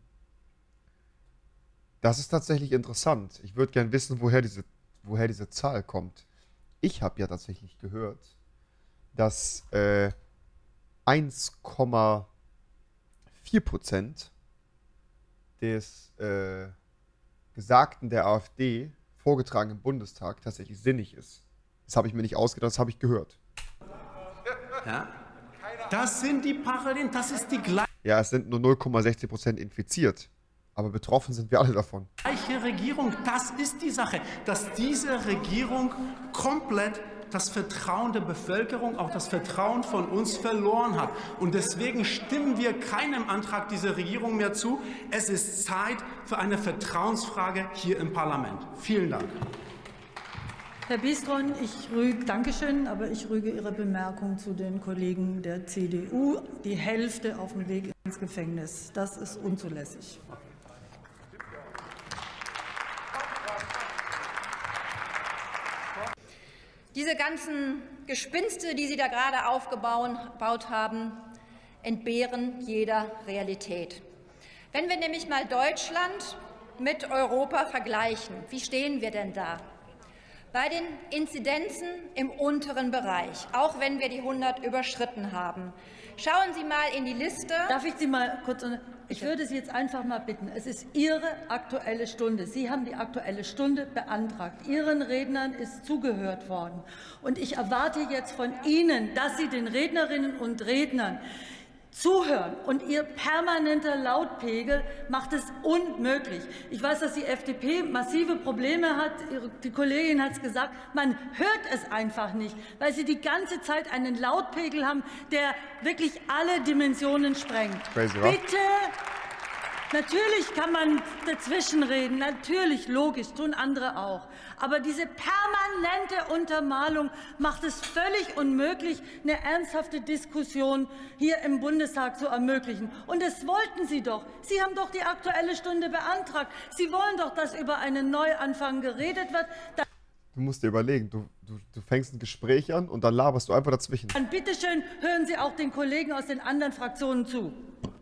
Das ist tatsächlich interessant. Ich würde gern wissen, woher diese, woher diese Zahl kommt. Ich habe ja tatsächlich gehört, dass äh, eins Komma vier Prozent des äh, Gesagten der AfD, vorgetragen im Bundestag, tatsächlich sinnig ist. Das habe ich mir nicht ausgedacht, das habe ich gehört.
Ja? Das sind die Parallelen, das ist die gleiche
Ja, es sind nur null Komma sechzehn Prozent infiziert. Aber betroffen sind wir alle davon.
Regierung. Das ist die Sache, dass diese Regierung komplett das Vertrauen der Bevölkerung, auch das Vertrauen von uns verloren hat. Und deswegen stimmen wir keinem Antrag dieser Regierung mehr zu. Es ist Zeit für eine Vertrauensfrage hier im Parlament. Vielen Dank.
Herr Bistron, ich rüge, Dankeschön, aber ich rüge Ihre Bemerkung zu den Kollegen der C D U. Die Hälfte auf dem Weg ins Gefängnis. Das ist unzulässig.
Diese ganzen Gespinste, die Sie da gerade aufgebaut haben, entbehren jeder Realität. Wenn wir nämlich mal Deutschland mit Europa vergleichen, wie stehen wir denn da? Bei den Inzidenzen im unteren Bereich, auch wenn wir die hundert überschritten haben. Schauen Sie mal in die Liste.
Darf ich Sie mal kurz... Ich würde Sie jetzt einfach mal bitten, es ist Ihre Aktuelle Stunde. Sie haben die Aktuelle Stunde beantragt. Ihren Rednern ist zugehört worden. Und ich erwarte jetzt von Ihnen, dass Sie den Rednerinnen und Rednern zuhören. Und Ihr permanenter Lautpegel macht es unmöglich. Ich weiß, dass die F D P massive Probleme hat. Die Kollegin hat es gesagt. Man hört es einfach nicht, weil Sie die ganze Zeit einen Lautpegel haben, der wirklich alle Dimensionen sprengt.
Crazy,
Bitte, Natürlich kann man dazwischenreden, natürlich, logisch, tun andere auch. Aber diese permanente Untermalung macht es völlig unmöglich, eine ernsthafte Diskussion hier im Bundestag zu ermöglichen. Und das wollten Sie doch. Sie haben doch die Aktuelle Stunde beantragt. Sie wollen doch, dass über einen Neuanfang geredet wird.
Du musst dir überlegen, du, du, du fängst ein Gespräch an und dann laberst du einfach dazwischen.
Dann bitteschön, hören Sie auch den Kollegen aus den anderen Fraktionen zu.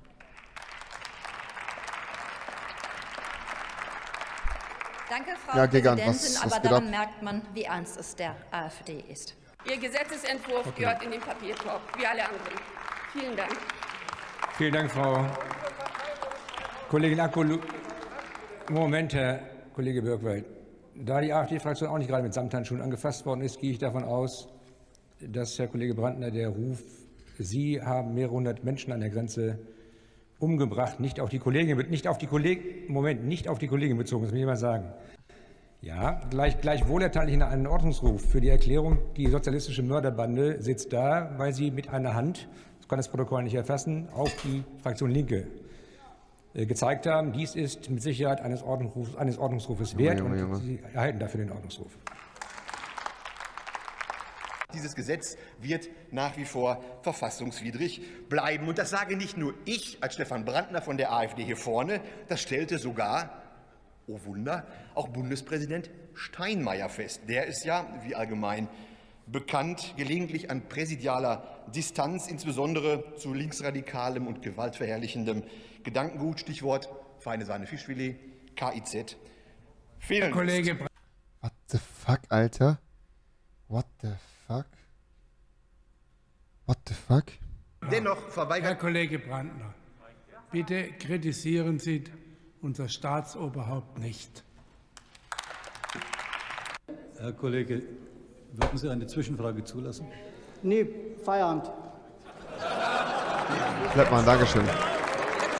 Danke, Frau
ja, Gegand,
Präsidentin,
was, was
aber daran merkt man, wie ernst es der AfD ist.
Ihr Gesetzesentwurf okay. gehört in den Papierkorb, wie alle anderen. Vielen Dank.
Vielen Dank, Frau Kollegin Akkolu. Moment, Herr Kollege Birkwald. Da die AfD-Fraktion auch nicht gerade mit Samthandschuhen angefasst worden ist, gehe ich davon aus, dass, Herr Kollege Brandner, der Ruf, Sie haben mehrere hundert Menschen an der Grenze umgebracht, nicht auf die Kollegin, nicht auf die Kollegin, Moment, nicht auf die Kollegin bezogen, das will ich mal sagen. Ja, gleich, gleichwohl erteile ich Ihnen einen Ordnungsruf für die Erklärung, die sozialistische Mörderbande sitzt da, weil sie mit einer Hand, das kann das Protokoll nicht erfassen, auf die Fraktion Linke äh, gezeigt haben. Dies ist mit Sicherheit eines Ordnungsrufs, eines Ordnungsrufes wert Junge, Junge, Junge. und Sie erhalten dafür den Ordnungsruf.
Dieses Gesetz wird nach wie vor verfassungswidrig bleiben. Und das sage nicht nur ich als Stefan Brandner von der AfD hier vorne, das stellte sogar, oh Wunder, auch Bundespräsident Steinmeier fest. Der ist ja, wie allgemein bekannt, gelegentlich an präsidialer Distanz, insbesondere zu linksradikalem und gewaltverherrlichendem Gedankengut, Stichwort feine Sahne Fischfilet, K I Z. Fehlen.
Kollege What the fuck, Alter? What the fuck? What the fuck?
Dennoch verweigert...
Herr Kollege Brandner, bitte kritisieren Sie unser Staatsoberhaupt nicht.
Herr Kollege, würden Sie eine Zwischenfrage zulassen?
Nee, Feierabend.
Kleppmann, Dankeschön.